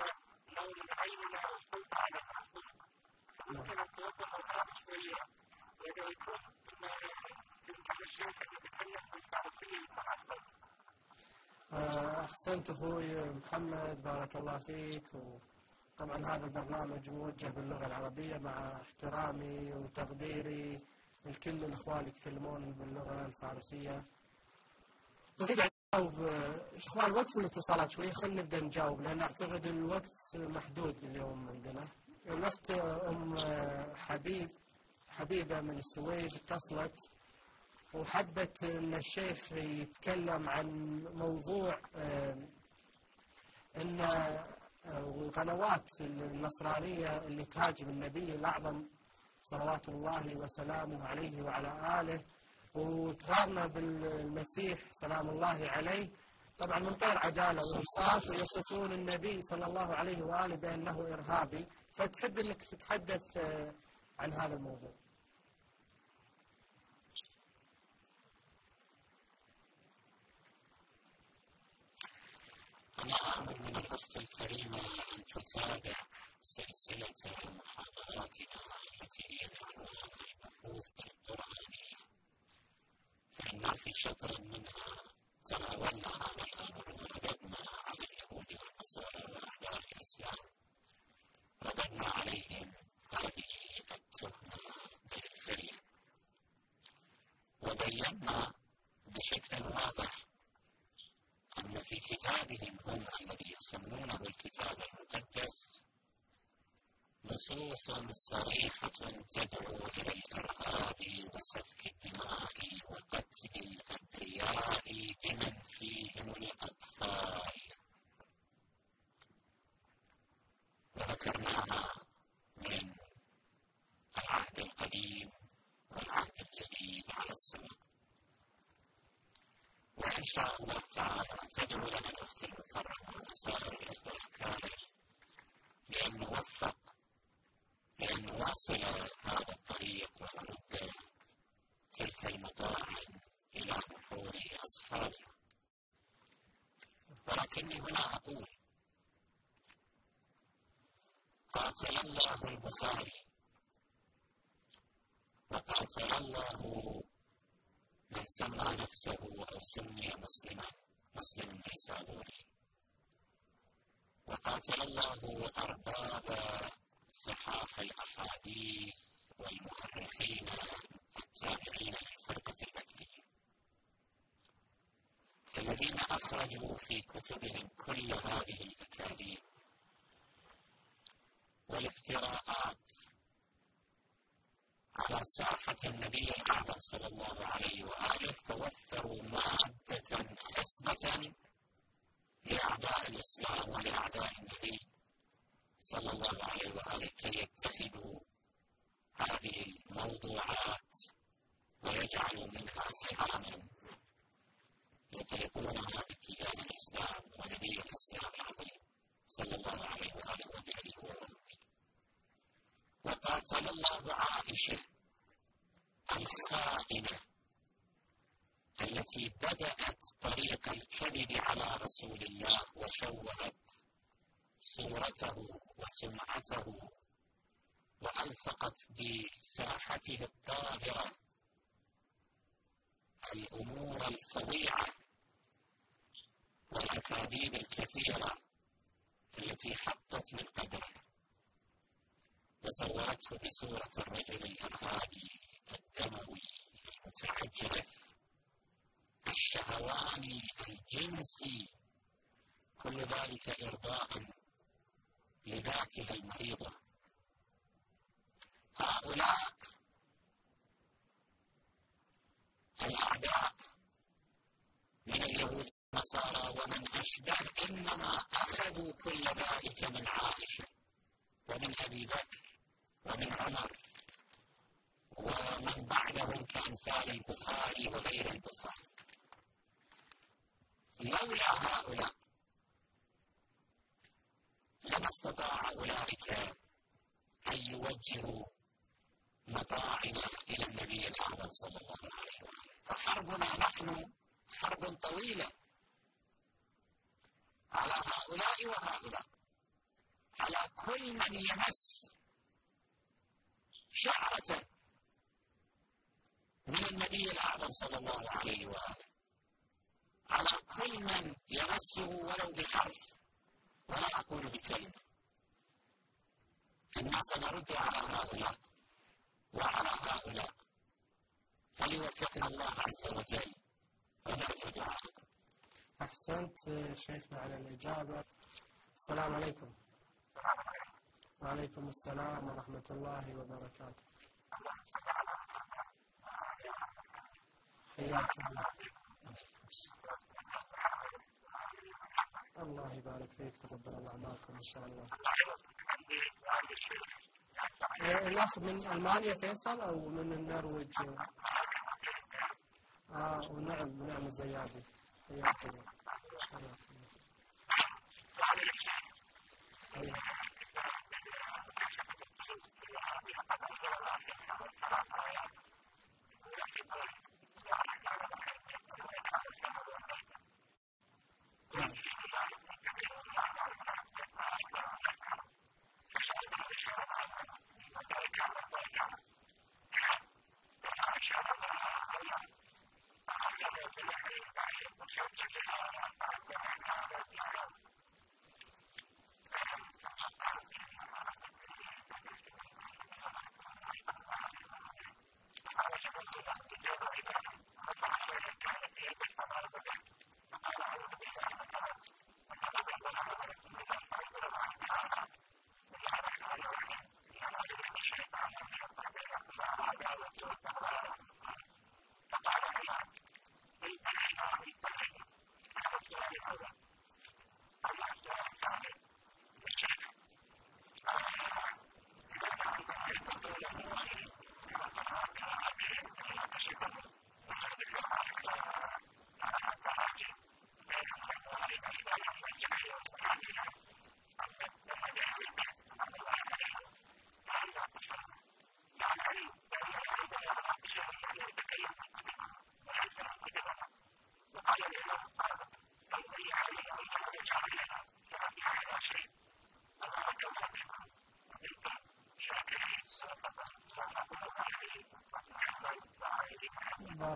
أحسنت أخوي محمد، بارك الله فيك. وطبعا هذا البرنامج موجه باللغة العربية مع احترامي وتقديري لكل الإخوان يتكلمون باللغة الفارسية. نريد نجاوب إخوان، وقفوا الاتصالات شوي، خلينا نبدأ نجاوب لأن أعتقد الوقت محدود اليوم عندنا. الأخت أم حبيب حبيبة من السويد اتصلت وحبت أن الشيخ يتكلم عن موضوع أن القنوات النصرانية اللي تهاجم النبي الأعظم صلوات الله وسلامه عليه وعلى آله وتقارنه بالمسيح سلام الله عليه، طبعا من غير عدالة وإنصاف، ويصفون النبي صلى الله عليه وآله بأنه إرهابي. فتحب أنك تتحدث عن هذا الموضوع. أنا أأمل من الأخت الكريمة أن تتابع سلسلة محاضراتنا التي هي بعنوان البحوث القرآنية، فإن في شطر منها تناولنا هذا الأمر ورددنا على اليهود والنصارى وأعداء الإسلام، رددنا عليهم هذه التهمة بالفرية، وبينا بشكل واضح أن في كتابهم هم الذي يسمونه الكتاب المقدس نصوص صريحة تدعو إلى الإرهاب وسفك الدماء وقتل الأبرياء بمن فيهم الأطفال، وذكرناها من العهد القديم والعهد الجديد على السماء. وإن شاء الله تعالى تدعو لنا الأخت المكرمة وسائر الإخوة الأكارم لأن نوفق لأن نواصل هذا الطريق ونرد تلك المطاعم إلى نحور أصحابها. ولكني هنا أقول: قاتل الله البخاري وقاتل الله من سمى نفسه أو سمي مسلما مسلم النيسابوري، وقاتل الله أرباب صحاح الأحاديث والمؤرخين التابعين للفرقة البكرية الذين أخرجوا في كتبهم كل هذه الأكاذيب والافتراءات على ساحة النبي الأعظم صلى الله عليه وآله، فوفروا مادة حسبة لأعداء الإسلام ولأعداء النبي صلى الله عليه وآله كي يتخذوا هذه الموضوعات ويجعلوا منها سهاما يطلقونها باتجاه الإسلام ونبي الإسلام العظيم صلى الله عليه وآله وبآله وآله. وقاتل الله عائشة الخائنة التي بدأت طريق الكذب على رسول الله وشوهت صورته وسمعته وألصقت بساحته الطاهرة الأمور الفظيعة والأكاذيب الكثيرة التي حطت من قدره وصورته بصورة الرجل الإرهابي الدموي المتعجرف الشهواني الجنسي، كل ذلك إرضاء لذاتها المريضة. هؤلاء الأعداء من اليهود والنصارى ومن أشبه إنما أخذوا كل ذلك من عائشة ومن أبي بكر ومن عمر ومن بعدهم كأمثال البخاري وغير البخاري. لولا هؤلاء لما استطاع أولئك أن يوجهوا مطاعنا إلى النبي الأعظم صلى الله عليه وآله. فحربنا نحن حرب طويلة على هؤلاء وهؤلاء، على كل من يمس شعرة من النبي الأعظم صلى الله عليه وآله، على كل من يمسه ولو بحرف ولا أقول بكلمة. الناس نرد على هؤلاء وعلى هؤلاء، فليوفقنا الله عز وجل ونرجو دعاءكم. أحسنت شيخنا على الإجابة. السلام عليكم. وعليكم السلام ورحمة الله وبركاته. حياكم الله. الله يبارك فيك، تقبل الله أعمالكم إن شاء الله. الأخ من ألمانيا فيصل أو من النرويج؟ آه ونعم نعم الزيادي. حياك الله. حياك الله. حياك.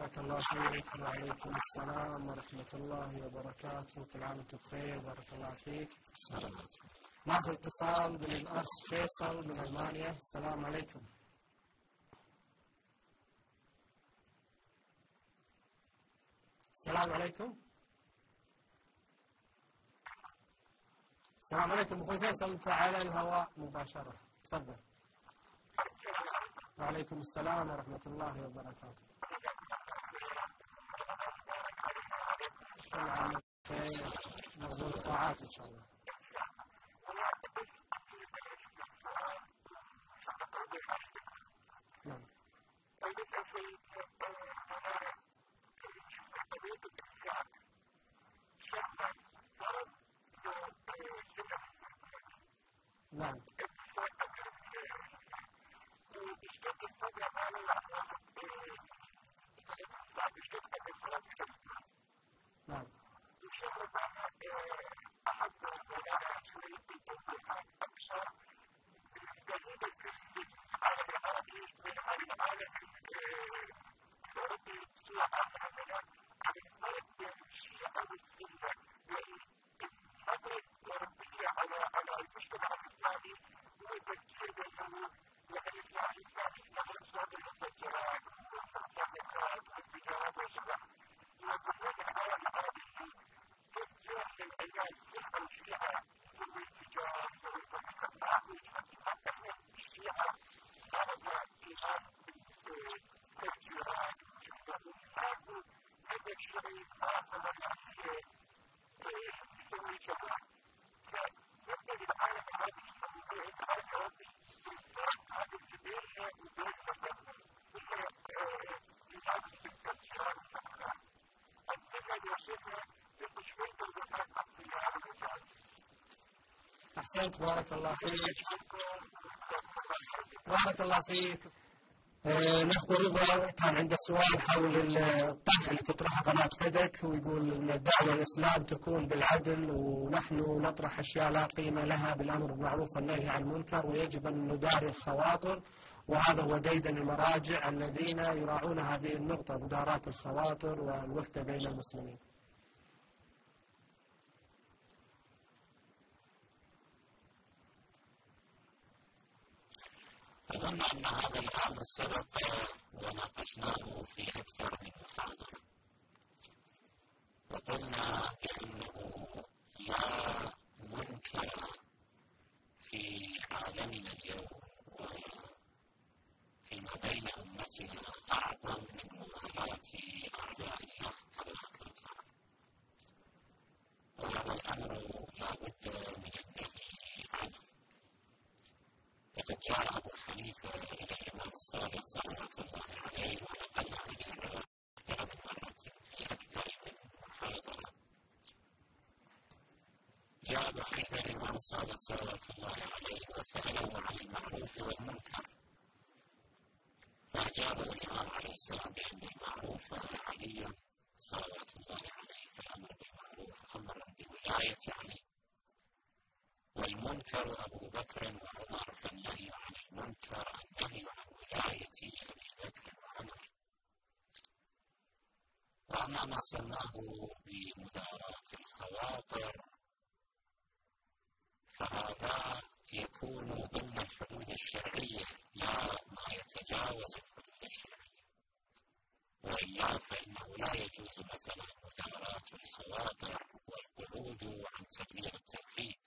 بارك الله فيك. وعليكم السلام ورحمة الله وبركاته. كل عام وانتم بخير. بارك الله فيك. ناخذ اتصال من الأخ فيصل من ألمانيا. السلام عليكم. السلام عليكم. السلام عليكم أخوي فيصل، أنت على الهواء مباشرة، تفضل. وعليكم السلام ورحمة الله وبركاته. كل عام بخير، مقبول الطاعات إن شاء الله. نعم. نعم. نعم. أحسنت، بارك الله فيك. بارك الله فيك. آه نخبر رضا كان عنده سؤال حول الطرح اللي تطرحه قناة فدك، ويقول أن الدعوة الإسلام تكون بالعدل، ونحن نطرح أشياء لا قيمة لها بالأمر بالمعروف والنهي عن المنكر، ويجب أن نداري الخواطر، وهذا هو ديدن المراجع الذين يراعون هذه النقطة، مداراة الخواطر والوحدة بين المسلمين. أظن أن هذا الأمر سبق وناقشناه في أكثر من محاضرة، وقلنا بأنه لا منكر في عالمنا اليوم وفيما بين أمتنا أعظم من موالاة أعداء الله تبارك وتعالى، وهذا الأمر لا بد من النهي عنه. لقد جاء أبو حنيفة إلى الإمام الصادق صلوات الله عليه ونقل عليه الرواية أكثر من مرة في أكثر من محاضرة. جاء أبو حنيفة إلى الإمام الصادق صلوات الله عليه وسأله عن المعروف والمنكر، فأجابه الإمام عليه السلام بأن المعروف علي صلوات الله عليه، فالأمر بالمعروف أمر بولاية عليه، والمنكر أبو بكر وعمر، فالنهي عن المنكر النهي عن ولاية أبي بكر وعمر. وأما ما صنعه بمداراة الخواطر فهذا يكون ضمن الحدود الشرعية، لا ما يتجاوز الحدود الشرعية، وإلا فإنه لا يجوز مثلا مداراة الخواطر والقعود عن تبليغ التوحيد،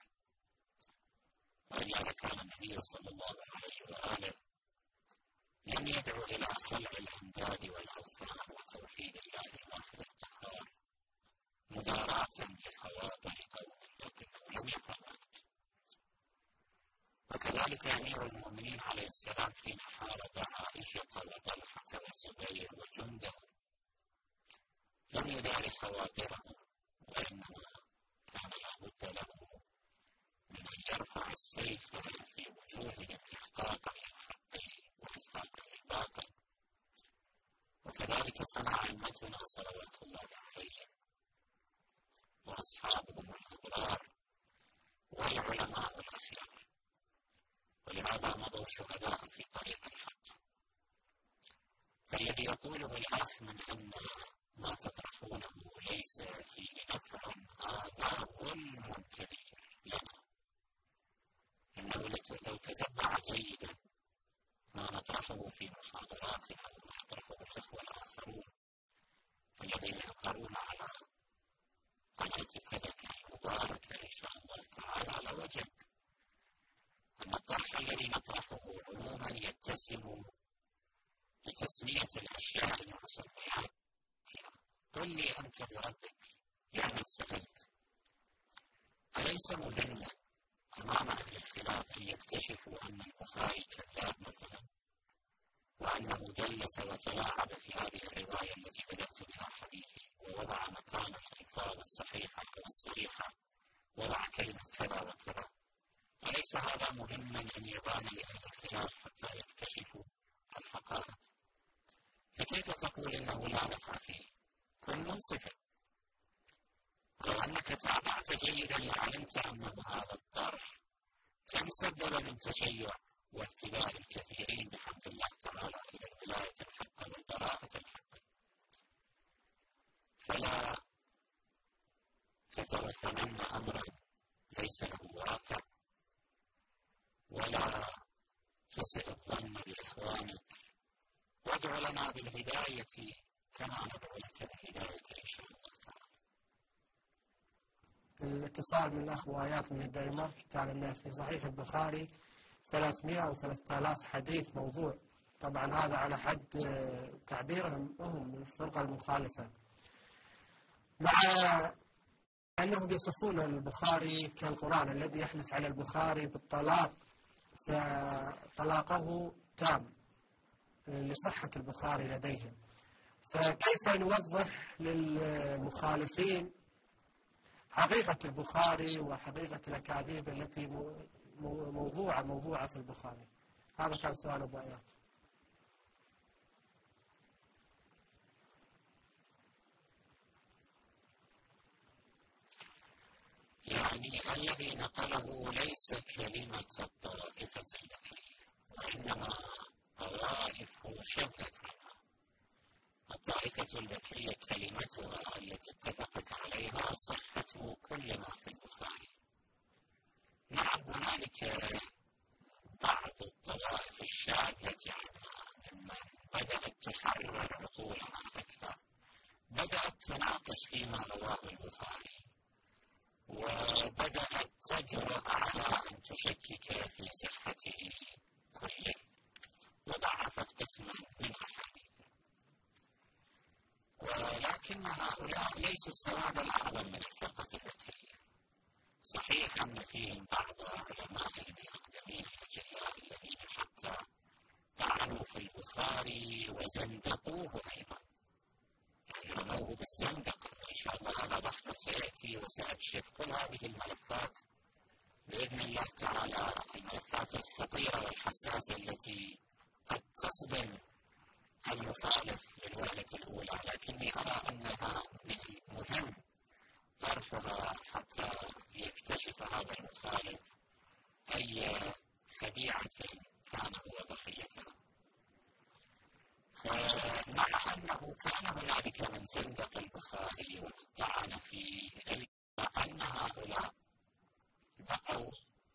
وإلا كان النبي صلى الله عليه وآله لم يدعو إلى خلع الأنداد والأوثان وتوحيد الله الواحد القهار مداراة لخواطر قوم، لكنه لم يفعل ذلك. وكذلك أمير المؤمنين عليه السلام حين حارب عائشة وطلحة والزبير وجنده لم يدار خواطره، وإنما كان لا بد له من أن يرفع السيف في وجوههم إحقاقا للحق وإسحاقا للباطل. وكذلك صنع أئمتنا صلوات الله عليهم وأصحابهم الأبرار والعلماء الأخيار، ولهذا مضوا شهداء في طريق الحق. فالذي يقوله الأخ من أن ما تطرحونه ليس فيه نفع هذا ظلم كبير لنا. إنه لو تتبع جيدا ما نطرحه في محاضراتنا وما يطرحه الأخوة الآخرون الذين يقرون على قناة فلك المباركة إن شاء الله تعالى لوجد أن الطرح الذي نطرحه عموما يتسم بتسمية الأشياء المسميات. قل لي أنت بربك يا من سألت، أليس مهما أمام أهل الخلاف أن يكتشفوا أن البخاري كذاب مثلا، وأنه دلس وتلاعب في هذه الرواية التي بدأت بها حديثي ووضع مكان الألفاظ الصحيحة أو الصريحة وضع كلمة كذا وكذا؟ أليس هذا مهما أن يبان لأهل الخلاف حتى يكتشفوا الحقائق؟ فكيف تقول إنه لا نفع فيه؟ كن منصفا. لو أنك تابعت جيدا لعلمت أنه هذا الطرح كم سبب من تشيع واهتداء الكثيرين بحمد الله تعالى إلى الولاية الحقة والبراءة الحقة. فلا تتوهمن أمرا ليس له واقع، ولا تسئ الظن بإخوانك، وادع لنا بالهداية كما ندعو لك بالهداية إن شاء الله تعالى. الاتصال من الأخ وآيات من الدنمارك قال أن في صحيح البخاري ثلاثمائة أو ثلاثة آلاف حديث موضوع. طبعا هذا على حد تعبيرهم هم الفرقة المخالفة، مع أنهم يصفون البخاري كالقرآن الذي يحلف على البخاري بالطلاق فطلاقه تام لصحة البخاري لديهم. فكيف نوضح للمخالفين حقيقة البخاري وحقيقة الأكاذيب التي موضوعة موضوعة في البخاري؟ هذا كان سؤال أبو آيات. يعني الذي نقله ليس كلمة الطائفة البكرية، وإنما طوائف شذت عنها. الطائفة البكرية كلمتها التي اتفقت عليها صحة كل ما في البخاري. نعم هنالك بعض الطوائف الشاذة عنها ممن بدأت تحرر عقولها أكثر، بدأت تناقش فيما رواه البخاري، وبدأت تجرأ على أن تشكك في صحته كله، وضعفت قسما من أحاديثه. ولكن هؤلاء ليسوا السواد الأعظم من الفرقة البكرية. صحيح أن فيهم بعض علمائهم الأقدمين الأجلاء الذين حتى طعنوا في البخاري وزندقوه أيضا، يعني رموه بالزندقة، وإن شاء الله هذا بحث سيأتي وسأكشف كل هذه الملفات بإذن الله تعالى، الملفات الخطيرة والحساسة التي قد تصدم المخالف للوهلة الأولى، لكني أرى أنها من المهم طرحها حتى يكتشف هذا المخالف أي خديعة كان هو ضحيتها. فمع أنه كان هنالك من زندق البخاري وطعن فيه، إلا أن هؤلاء بقوا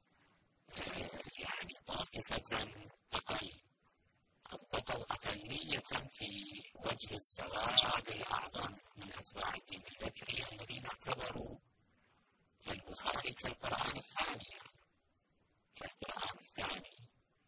يعني طائفة أقل، أو بقوا أقلية في وجه السواد الأعظم من أتباع الدين البكري الذين اعتبروا البخاري كالقرآن الثاني كالقرآن الثاني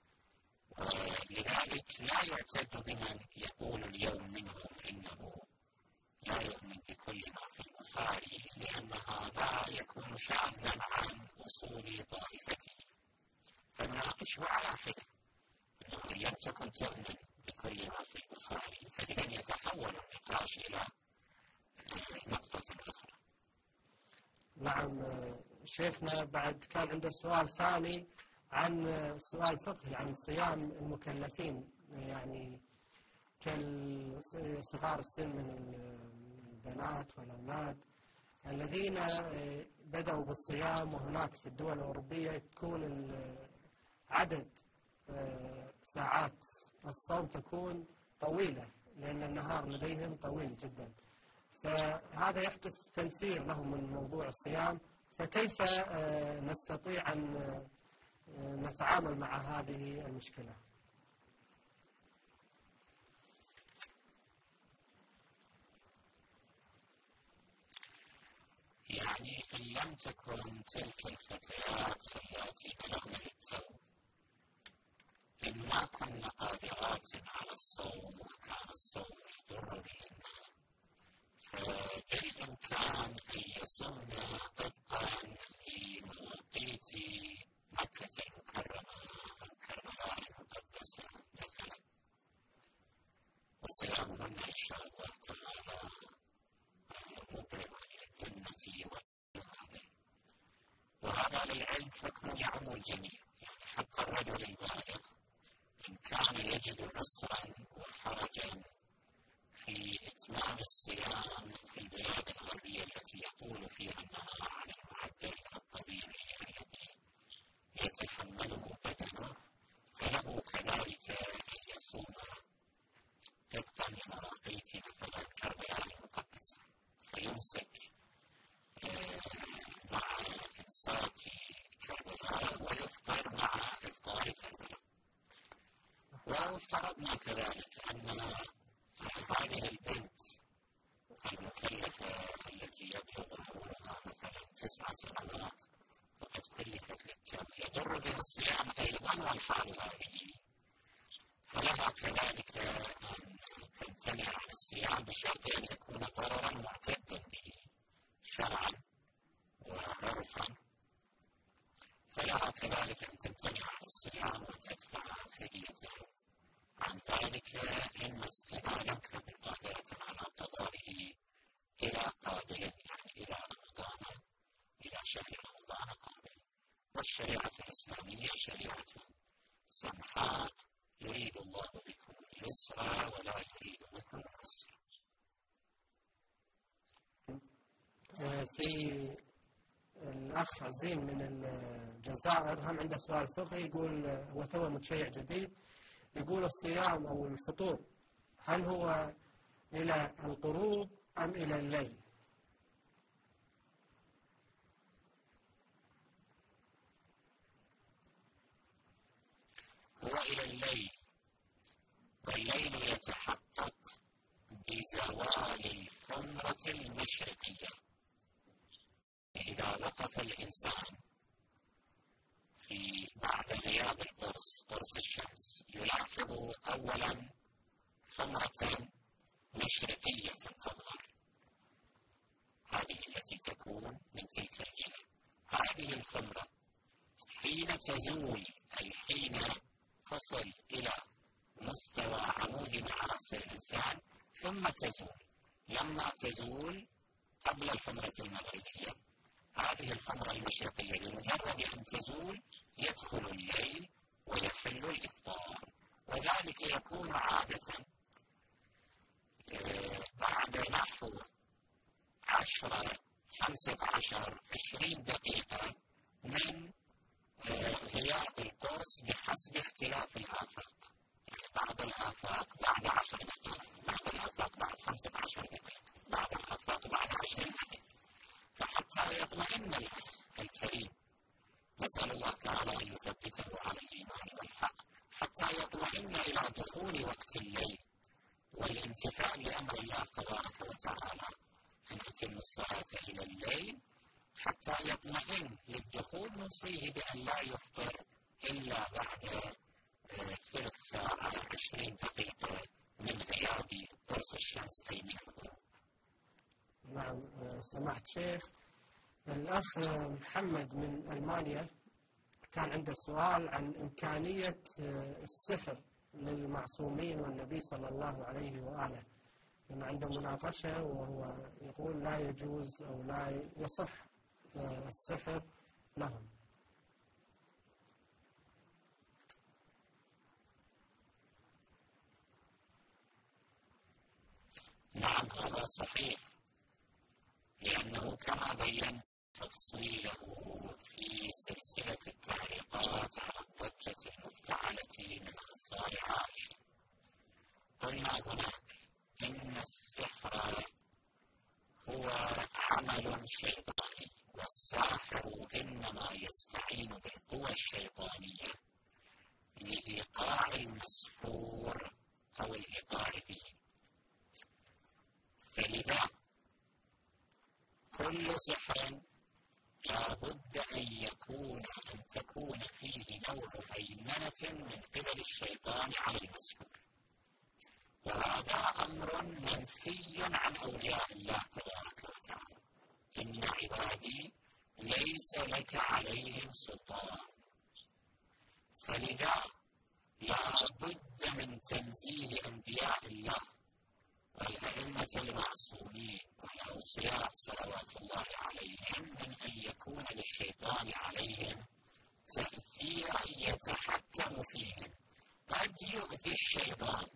ولذلك لا يعتد بمن يقول اليوم منهم إنه لا يؤمن بكل ما في البخاري، لأن هذا يكون شاذا عن أصول طائفته. فنناقشه على حدة، إنه إن لم تكن تؤمن بكل ما في البخاري فإذا يتحول النقاش إلى نقطة أخرى. نعم شيخنا، بعد كان عنده سؤال ثاني عن سؤال فقهي عن صيام المكلفين، يعني كالصغار السن من البنات والأولاد الذين بدأوا بالصيام، وهناك في الدول الأوروبية تكون عدد ساعات الصوم تكون طويلة لأن النهار لديهم طويل جدا، فهذا يحدث تنفير لهم من موضوع الصيام. فكيف نستطيع أن نتعامل مع هذه المشكلة؟ يعني إن لم تكن تلك الفتيات التي بلغن للتو إن ما كن قادرات على الصوم وكان الصوم يضر بهن، فبالإمكان أن يصمن طبقا لمواقيت مكة المكرمة أو كربلاء المقدسة مثلا، وصيامهن إن شاء الله تعالى مبرما للذمة والهذا. وهذا للعلم حكم يعم الجميع، يعني حتى الرجل البالغ إن كان يجد عسرا وحرجا في إتمام الصيام في البلاد الغربية التي يطول فيها النهار على المعدل الطبيعي الذي يتحمله بدنه، فله كذلك أن يصوم طبقا لمواقيت مثلا كربلاء المقدسة، فيمسك مع إمساك كربلاء ويفطر مع إفطار كربلاء. ولو افترضنا كذلك أن هذه البنت المكلفة التي يبلغ عمرها مثلا تسع سنوات وقد كلفت للتو يضر بها الصيام أيضا والحال هذه، فلها كذلك أن تمتنع عن الصيام بشرط أن يكون ضررا معتدا به شرعا وعرفا، فلها كذلك أن تمتنع عن الصيام وتدفع فدية عن ذلك إن إذا لم تكن قادرة على قضائه إلى قابل، يعني إلى رمضان، إلى شهر رمضان قابل. والشريعة الإسلامية شريعة سمحاء يريد الله بكم اليسر ولا يريد بكم العسر. في الأخ عزيم من الجزائر هم عنده سؤال فقهي، يقول هو تو متشيع جديد، يقول الصيام أو الفطور هل هو إلى الغروب أم إلى الليل؟ هو إلى الليل، والليل يتحقق بزوال الحمرة المشرقية. إذا وقف الإنسان في بعد غياب القرص قرص الشمس يلاحظ أولا حمرة مشرقية تظهر، هذه التي تكون من تلك الجهة. هذه الحمرة حين تزول أي حين تصل إلى مستوى عمود رأس الإنسان ثم تزول، لما تزول قبل الحمرة المغربية هذه الحمرة المشرقية بمجرد أن تزول يدخل الليل ويحل الإفطار، وذلك يكون عادة بعد نحو عشرة خمسة عشر عشرين دقيقة من غياب القرص بحسب اختلاف الآفاق، يعني بعض الآفاق بعد عشر دقائق، بعض الآفاق بعد خمسة عشر دقيقة، بعض الآفاق بعد عشرين دقيقة. فحتى يطمئن الأخ الكريم، نسأل الله تعالى أن يثبته على الإيمان والحق، حتى يطمئن إلى دخول وقت الليل والامتثال لأمر الله تبارك وتعالى أن أتم الصلاة إلى الليل، حتى يطمئن للدخول نوصيه بأن لا يفطر إلا بعد ثلث ساعة عشرين دقيقة من غياب قرص الشمس أي من الغروب. نعم سماحة شيخ، الأخ محمد من ألمانيا كان عنده سؤال عن إمكانية السحر للمعصومين والنبي صلى الله عليه وآله، لأن عنده مناقشة وهو يقول لا يجوز أو لا يصح السحر لهم. نعم هذا صحيح، لأنه كما بين تفصيله في سلسلة التعليقات على الضجة المفتعلة من أنصار عائشة، قلنا هناك إن السحر هو عمل شيطاني، والساحر إنما يستعين بالقوى الشيطانية لإيقاع المسحور أو الإيقاع به. فلذا كل سحر لا بد أن يكون أن تكون فيه نوع هيمنة من قبل الشيطان على المسحور، وهذا أمر منفي عن أولياء الله تبارك وتعالى. إن عبادي ليس لك عليهم سلطان. فلذا لا بد من تنزيه أنبياء الله والأئمة المعصومين والأوصياء صلوات الله عليهم من أن يكون للشيطان عليهم تأثيرا يتحكم فيهم. قد يؤذي الشيطان،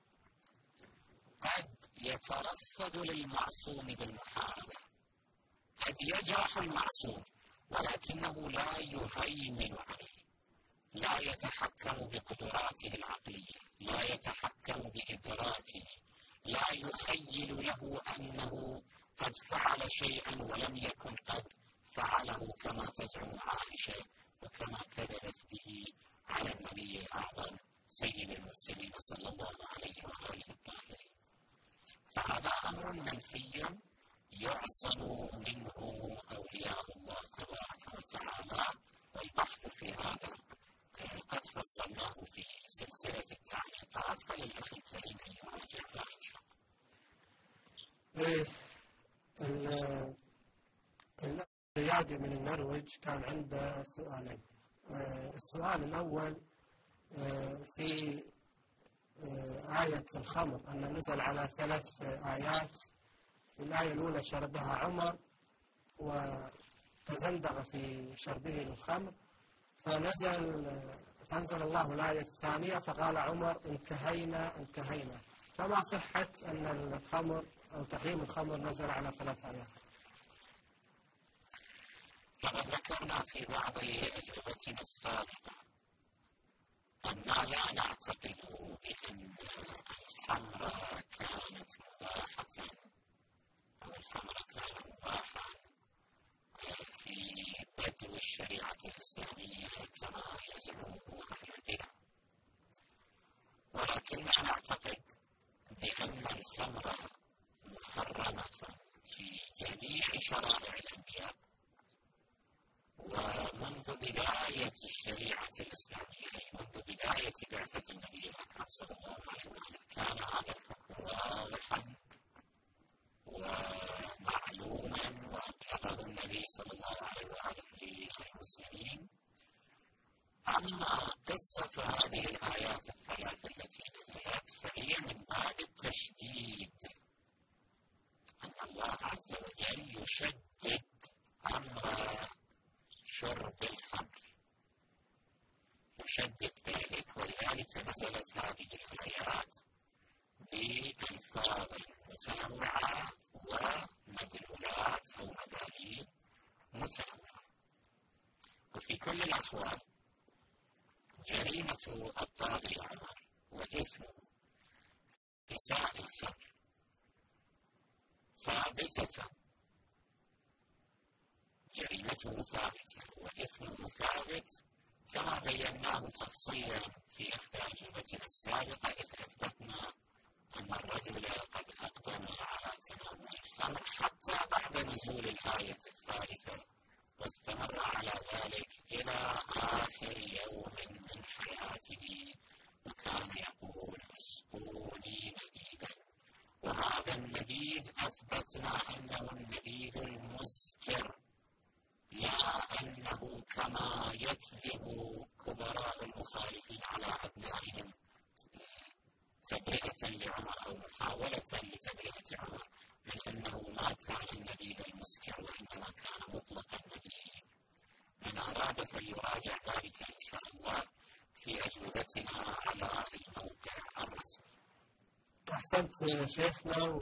قد يترصد للمعصوم بالمحاربة، قد يجرح المعصوم، ولكنه لا يهيمن عليه، لا يتحكم بقدراته العقلية، لا يتحكم بإدراكه، لا يخيل له أنه قد فعل شيئا ولم يكن قد فعله كما تزعم عائشة وكما كذبت به على النبي الأعظم سيد المرسلين صلى الله عليه وآله الطاهرين. فهذا أمر منفي يعصم منه أولياء الله تبارك وتعالى، والبحث في هذا قد فصلناه في سلسلة التعليقات، فللأخ الكريم أن يراجعها إن شاء الله. الرياضي من النرويج كان عنده سؤالين. السؤال الأول في آية الخمر، أن نزل على ثلاث آيات. الآية الأولى شربها عمر وتزندق في شربه للخمر، فنزل فأنزل الله الآية الثانية فقال عمر انتهينا انتهينا. فما صحة أن الخمر أو تحريم الخمر نزل على ثلاث آيات؟ لقد ذكرنا في بعض أجوبتنا السابقة أننا لا نعتقد بأن الخمر كانت مباحة أو الخمر كان مباحا في بدو الشريعة الإسلامية كما يزعمه أهل البدع، ولكننا نعتقد بأن الخمر محرمة في جميع شرائع الأنبياء، ومنذ بداية الشريعة الإسلامية منذ بداية بعثة النبي الأكرم صلى الله عليه وسلم كان هذا الحكم واضحا ومعلوما، وأبلغه النبي صلى الله عليه وآله للمسلمين. أما قصة هذه الآيات الثلاث التي نزلت فهي من باب التشديد، أن الله عز وجل يشدد أمر شرب الخمر، يشدد ذلك، ولذلك نزلت هذه الآيات بألفاظ متنوعة ومدلولات أو مداليل متنوعة. وفي كل الأحوال جريمة الطاغي عمر وإثمه اتساع الخمر ثابتة، جريمته ثابتة وإثمه ثابت كما بيناه تفصيلا في إحدى أجوبتنا السابقة، إذ أثبتنا أن الرجل قد أقدم على تناول الخمر حتى بعد نزول الآية الثالثة، واستمر على ذلك إلى آخر يوم من حياته، وكان يقول اسقوني نبيذا. وهذا النبيذ أثبتنا أنه النبيذ المسكر، لا أنه كما يكذب كبراء المخالفين على أبنائهم تبرئة لعمر أو محاولة لتبرئة عمر من أنه ما كان النبيذ المسكر وإنما كان مطلق النبيذ. من أراد فليراجع ذلك إن شاء الله في أجوبتنا على الموقع الرسمي. أحسنت شيخنا.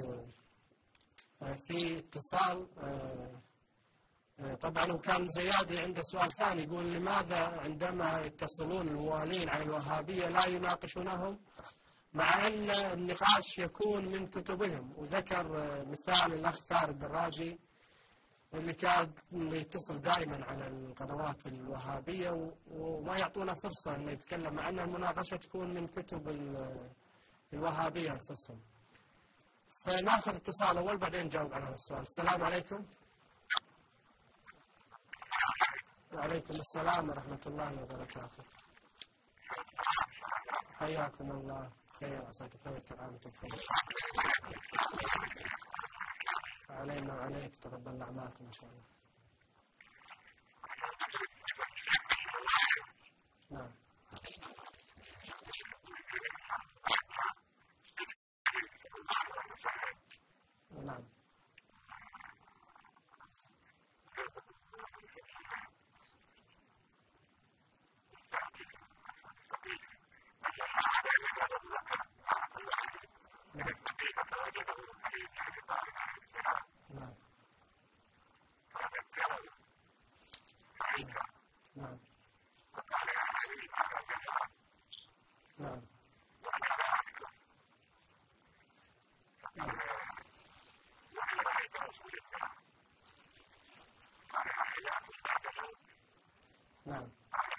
في اتصال طبعا، وكان زيادي عنده سؤال ثاني يقول لماذا عندما يتصلون الموالين على الوهابية لا يناقشونهم مع أن النقاش يكون من كتبهم. وذكر مثال الأخ ثارد الراجي اللي كان يتصل دائما على القنوات الوهابية وما يعطونا فرصة أن يتكلم، مع أن المناقشة تكون من كتب الوهابية أنفسهم. فناخذ اتصال أول بعدين نجاوب على هذا السؤال. السلام عليكم. وعليكم السلام ورحمة الله وبركاته. حياكم الله. خير، عساك بخير، كل عام وانتم بخير. علينا وعليك، تقبل أعمالكم إن شاء الله. نعم. نعم. نعم. نعم. نعم.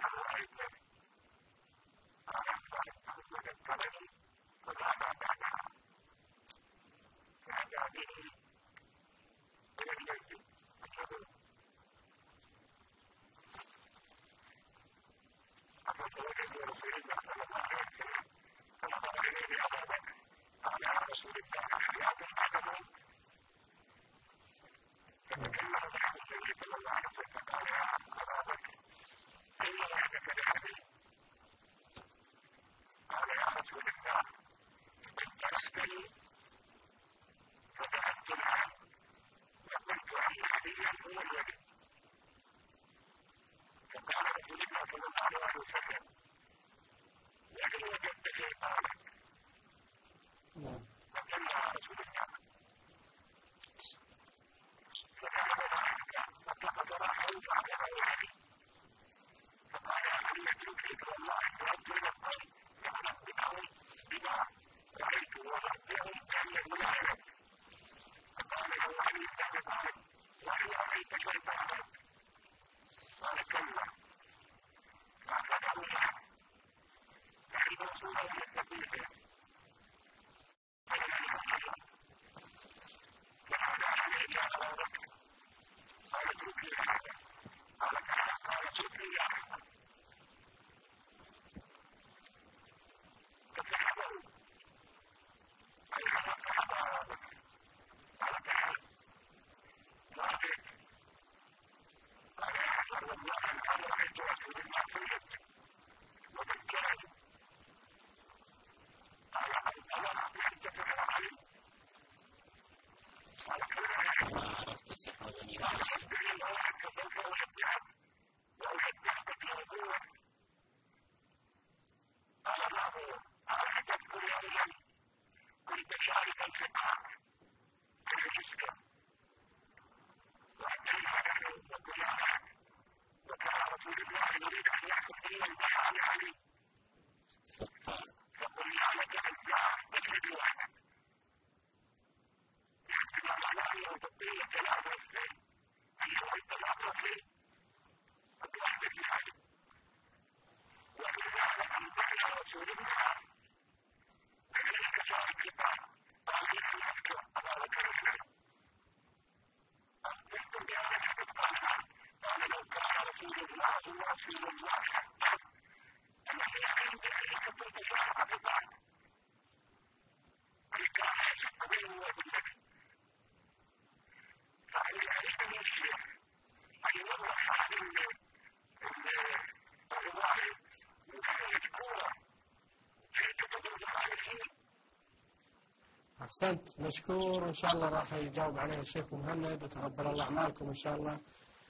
أحسنت، مشكور. وإن شاء الله راح يجاوب عليه الشيخ مهند وتقبل الله أعمالكم إن شاء الله.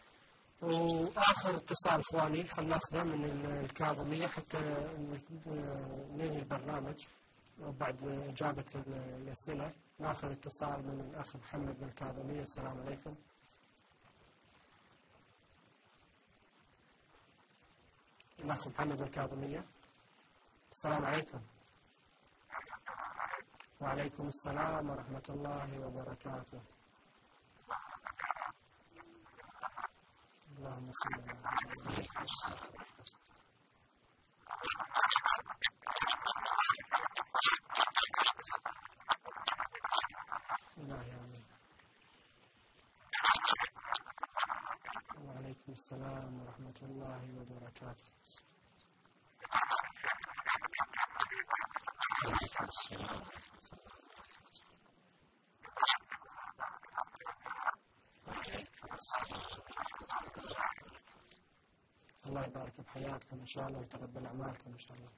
وآخر اتصال إخواني خلنا ناخذه من الكاظمية حتى ننهي البرنامج وبعد إجابة الأسئلة. ناخذ اتصال من الأخ محمد من الكاظمية. السلام عليكم. الأخ محمد من الكاظمية. السلام عليكم. وعليكم السلام ورحمة الله وبركاته. اللهم صل على محمد. إلهي آمين. وعليكم السلام ورحمة الله وبركاته. الله يبارك بحياتكم إن شاء الله ويتقبل أعمالكم إن شاء الله.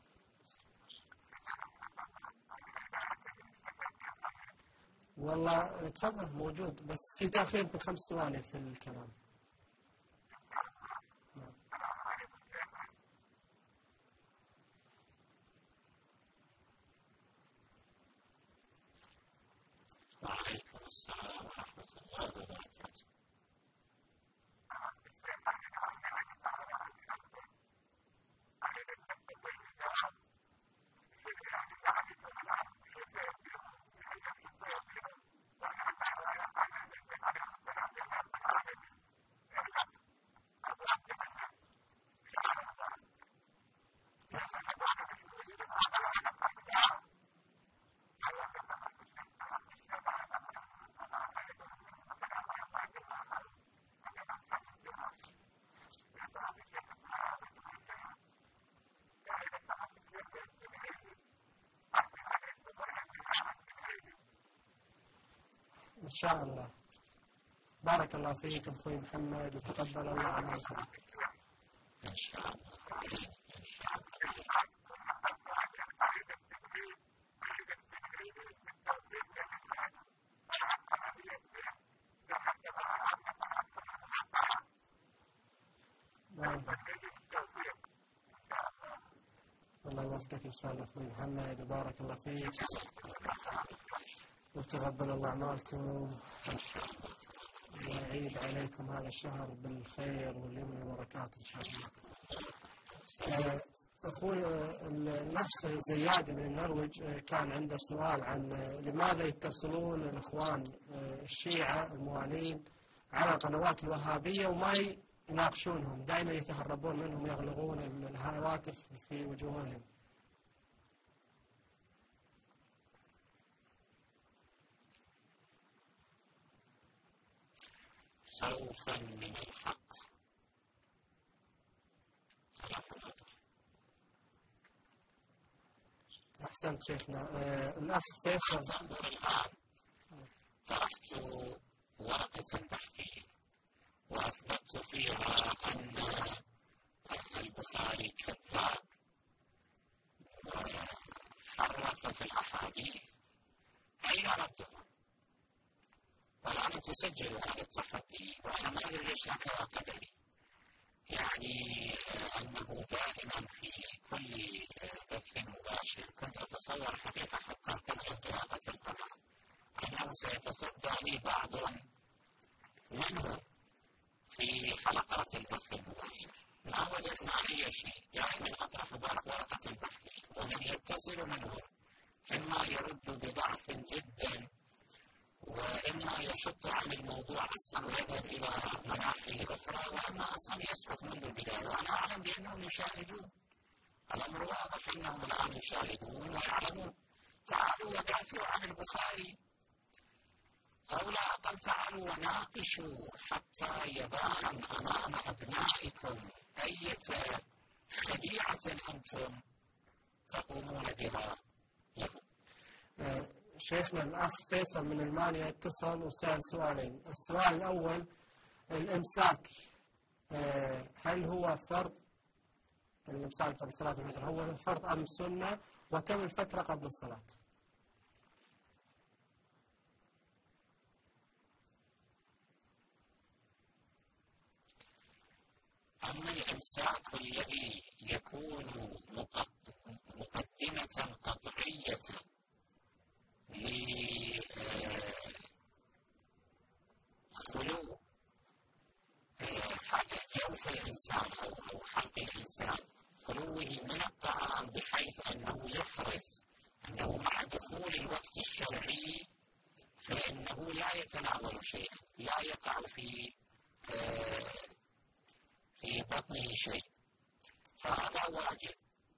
والله تفضل موجود، بس في تأخير بخمس ثواني في الكلام. وعليكم السلام ورحمة الله وبركاته. إن شاء الله. بارك الله فيكم أخوي محمد وتقبل الله أعمالكم. إن شاء الله. إن شاء الله. الله يوفقك إن شاء الله أخوي محمد وبارك الله فيك وتقبل الله أعمالكم ويعيد عليكم هذا الشهر بالخير واليمن والبركات إن شاء الله. أخونا النفس زياد من النرويج كان عنده سؤال عن لماذا يتصلون الإخوان الشيعة الموالين على القنوات الوهابية وما يناقشونهم، دائما يتهربون منهم يغلقون الهواتف في وجوههم. خوفا من الحق. أحسنت شيخنا. آه الأخ فيصل. تنظر الآن طرحت ورقة بحثية وأثبتت فيها أن البخاري كذاب وحرف في الأحاديث. أين ردها؟ والآن تسجل هذا التحدي وأنا ما أدري ليش هكذا قدري. يعني أنه دائما في كل بث مباشر كنت أتصور حقيقة حتى قبل انطلاقة القناة أنه سيتصدى لي بعض منهم في حلقات البث المباشر. ما وجدنا أي شيء. دائما أطرح ورقة البحث ومن يتصل منهم إما يرد بضعف جدا وإما يشط عن الموضوع أصلا ويذهب إلى مناحي أخرى وإما أصلا يسقط منذ البداية. وأنا أعلم بأنهم يشاهدون. الأمر واضح أنهم الآن يشاهدون ويعلمون. تعالوا ودافعوا عن البخاري أو لا أقل تعالوا وناقشوا حتى يبان أمام أبنائكم أية خديعة أنتم تقومون بها لهم. شيخنا الأخ فيصل من المانيا اتصل وسأل سؤالين. السؤال الأول الإمساك هل هو فرض؟ الإمساك قبل صلاة الفجر هو فرض أم سنة؟ وكم الفترة قبل الصلاة؟ أما الإمساك الذي يكون مقدمة قطعية لخلو جوف الإنسان أو حلق الإنسان، خلوه من الطعام بحيث أنه يحرص أنه مع دخول الوقت الشرعي فإنه لا يتناول شيئا، لا يقع في آه في بطنه شيء، فهذا واجب.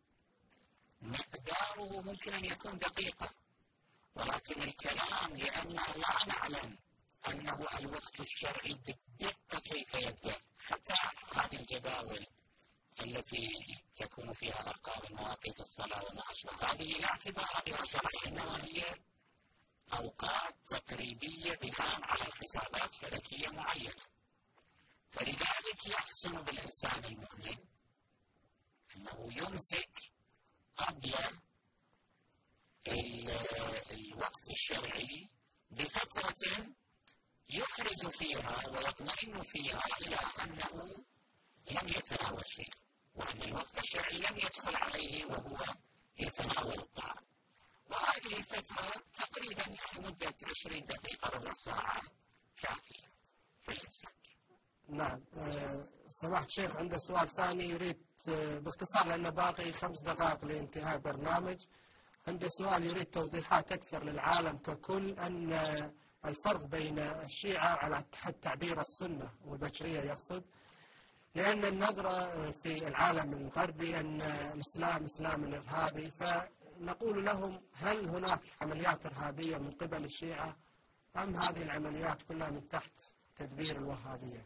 مقداره ممكن أن يكون دقيقة، ولكن الكلام لأننا لا نعلم أنه الوقت الشرعي بالدقة كيف يبدأ، حتى هذه الجداول التي تكون فيها أرقام مواقيت الصلاة وما أشبه هذه لا اعتبار بها شرعي، إنما هي أوقات تقريبية بناء على حسابات فلكية معينة. فلذلك يحسن بالإنسان المؤمن أنه يمسك قبل الوقت الشرعي بفترة يحرز فيها ويطمئن فيها إلى أنه لم يتناول شيء، وأن الوقت الشرعي لم يدخل عليه وهو يتناول الطعام. وهذه الفترة تقريبا يعني مدة عشرين دقيقة ربع ساعة كافية في الإنسان. نعم. أه سماحة الشيخ عنده سؤال ثاني يريد أه باختصار لأنه باقي خمس دقائق لانتهاء البرنامج. عنده سؤال يريد توضيحات أكثر للعالم ككل أن الفرق بين الشيعة على حد تعبير السنة والبكرية يقصد، لأن النظرة في العالم الغربي أن الإسلام إسلام إرهابي، فنقول لهم هل هناك عمليات إرهابية من قبل الشيعة أم هذه العمليات كلها من تحت تدبير الوهابية؟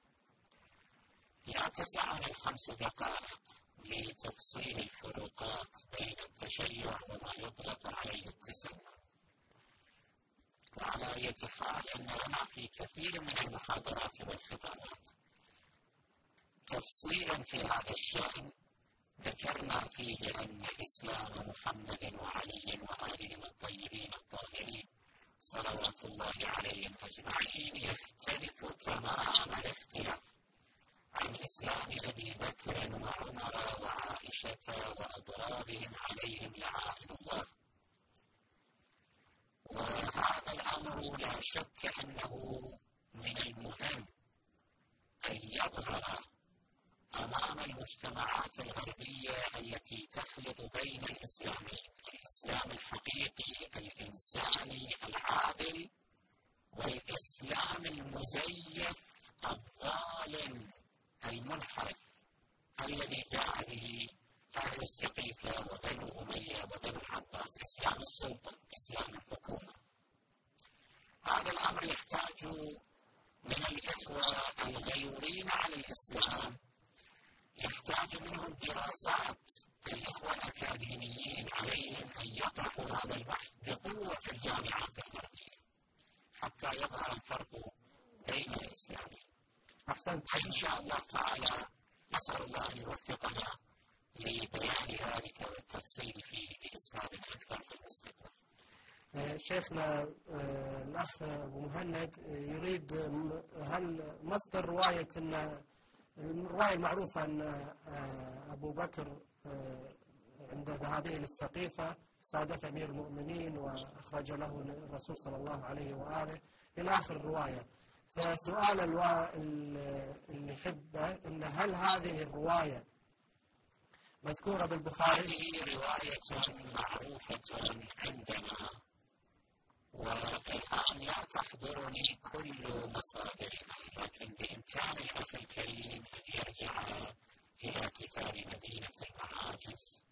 يتسعني الخمس دقائق لتفصيل الفروقات بين التشيع وما يطلق عليه التسنن. وعلى أي حال أن لنا في كثير من المحاضرات والخطابات تفصيلا في هذا الشأن، ذكرنا فيه أن إسلام محمد وعلي وآلهم الطيبين الطاهرين صلوات الله عليهم أجمعين يختلف تمام الاختلاف عن إسلام أبي بكر وعمر وعائشة وأضرابهم عليهم لعائن الله. وهذا الأمر لا شك أنه من المهم أن يظهر أمام المجتمعات الغربية التي تخلط بين الإسلامين، الإسلام الحقيقي الإنساني العادل والإسلام المزيف الظالم المنحرف الذي جاء به أهل السقيفة وبنو أمية وبنو العباس، إسلام السلطة، إسلام الحكومة. هذا الأمر يحتاج من الإخوة الغيورين على الإسلام، يحتاج منهم دراسات. الإخوة الأكاديميين عليهم أن يطرحوا هذا البحث بقوة في الجامعات الغربية حتى يظهر الفرق بين الإسلامين. أحسنت. إن شاء الله تعالى نسأل الله أن يوفقنا لبيان ذلك والتفصيل فيه بإسلام أكثر في المستقبل. شيخنا الأخ أبو مهند يريد هل مصدر رواية أن الرواية المعروفة أن أبو بكر عند ذهابه للسقيفة صادف أمير المؤمنين وأخرج له الرسول صلى الله عليه وآله إلى آخر الرواية، فسؤال الوا... اللي يحبه إن هل هذه الرواية مذكورة بالبخاري؟ هذه رواية معروفة عندنا والآن لا تحضرني كل مصادرها، لكن بإمكان الأخ الكريم أن يرجع إلى كتاب مدينة المعاجز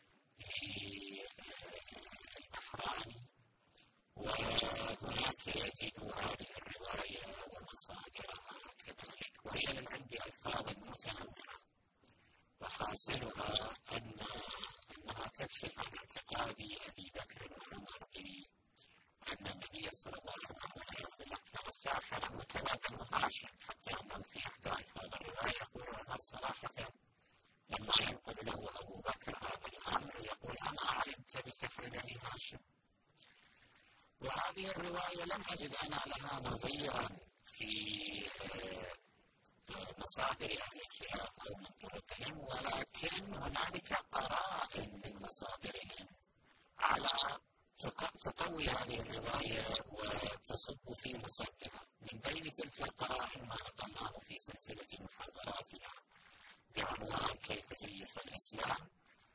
للبحراني وهناك يجد هذه الرواية ومصادرها كذلك، وهي للعلم بألفاظ متنوعة، وحاصلها أن أنها تكشف عن اعتقاد أبي بكر وعمر أن النبي صلى الله عليه وسلم كان ساحرا وكذا بنو هاشم، حتى أنه في إحدى ألفاظ الرواية يقول عمر صراحة لما ينقل له أبو بكر هذا الأمر يقول أما علمت بسحر بني هاشم. وهذه الرواية لم أجد أنا لها نظيرا في مصادر أهل الخلاف أو من طرقهم، ولكن هنالك قرائن من مصادرهم على تقوي هذه الرواية وتصب في مصدها. من بين تلك القرائن ما نقلناه في سلسلة محاضراتنا بعنوان كيف زيف الإسلام،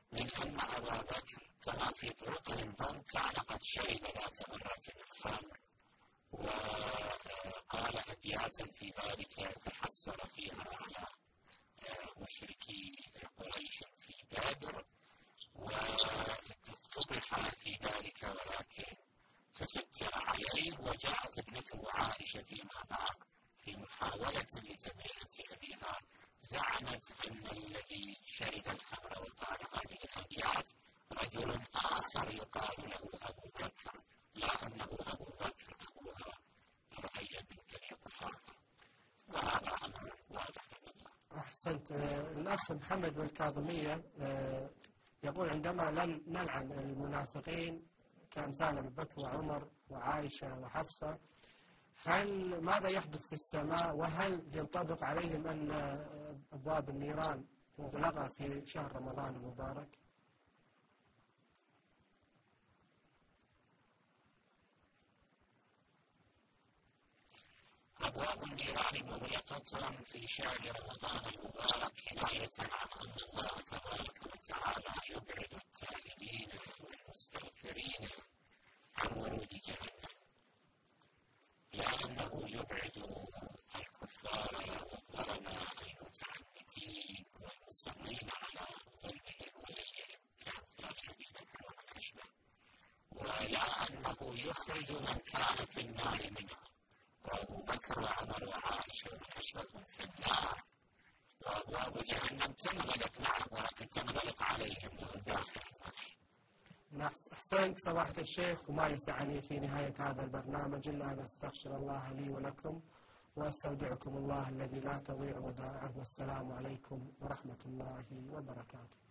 من أن أبا بكر كما في طرقهم هم كان قد شرب ذات مرة الخمر، وقال أبياتا في ذلك تحسر فيها على مشركي قريش في بدر، وافتضح في ذلك ولكن تستر عليه. وجاءت ابنته عائشة فيما بعد في محاولة لتبرئة أبيها، زعمت أن الذي شرب الخمر وقال هذه الأبيات رجل آخر يقال له أبو بكر، لا أنه أبو بكر أبوها رؤية بن أبي قحافة، وهذا أمر واضح. أحسنت. الأخ محمد من الكاظمية يقول عندما لم نلعن المنافقين كأمثال أبي بكر وعمر وعائشة وحفصة، هل ماذا يحدث في السماء؟ وهل ينطبق عليهم أن أبواب النيران مغلقة في شهر رمضان المبارك؟ أبواب النيران مغلقة في شهر رمضان المبارك كناية عن أن الله تبارك وتعالى يبعد التائبين والمستغفرين عن ورود جهنم، لا أنه يبعد الكفار والظلماء المتعنتين والمصرين على ظلمهم وليهم كأمثال أبي بكر ومن أشبه، ولا أنه يخرج من كان في النار منها، وأبو بكر وعمر وعائشة ومن أشبههم في النار، وأبواب جهنم تنغلق معهم ولكن تنغلق عليهم من داخل الفرح. أحسنت سماحة الشيخ، وما يسعني في نهاية هذا البرنامج إلا أن أستغفر الله لي ولكم، وأستودعكم الله الذي لا تضيع ودائعه، والسلام عليكم ورحمة الله وبركاته.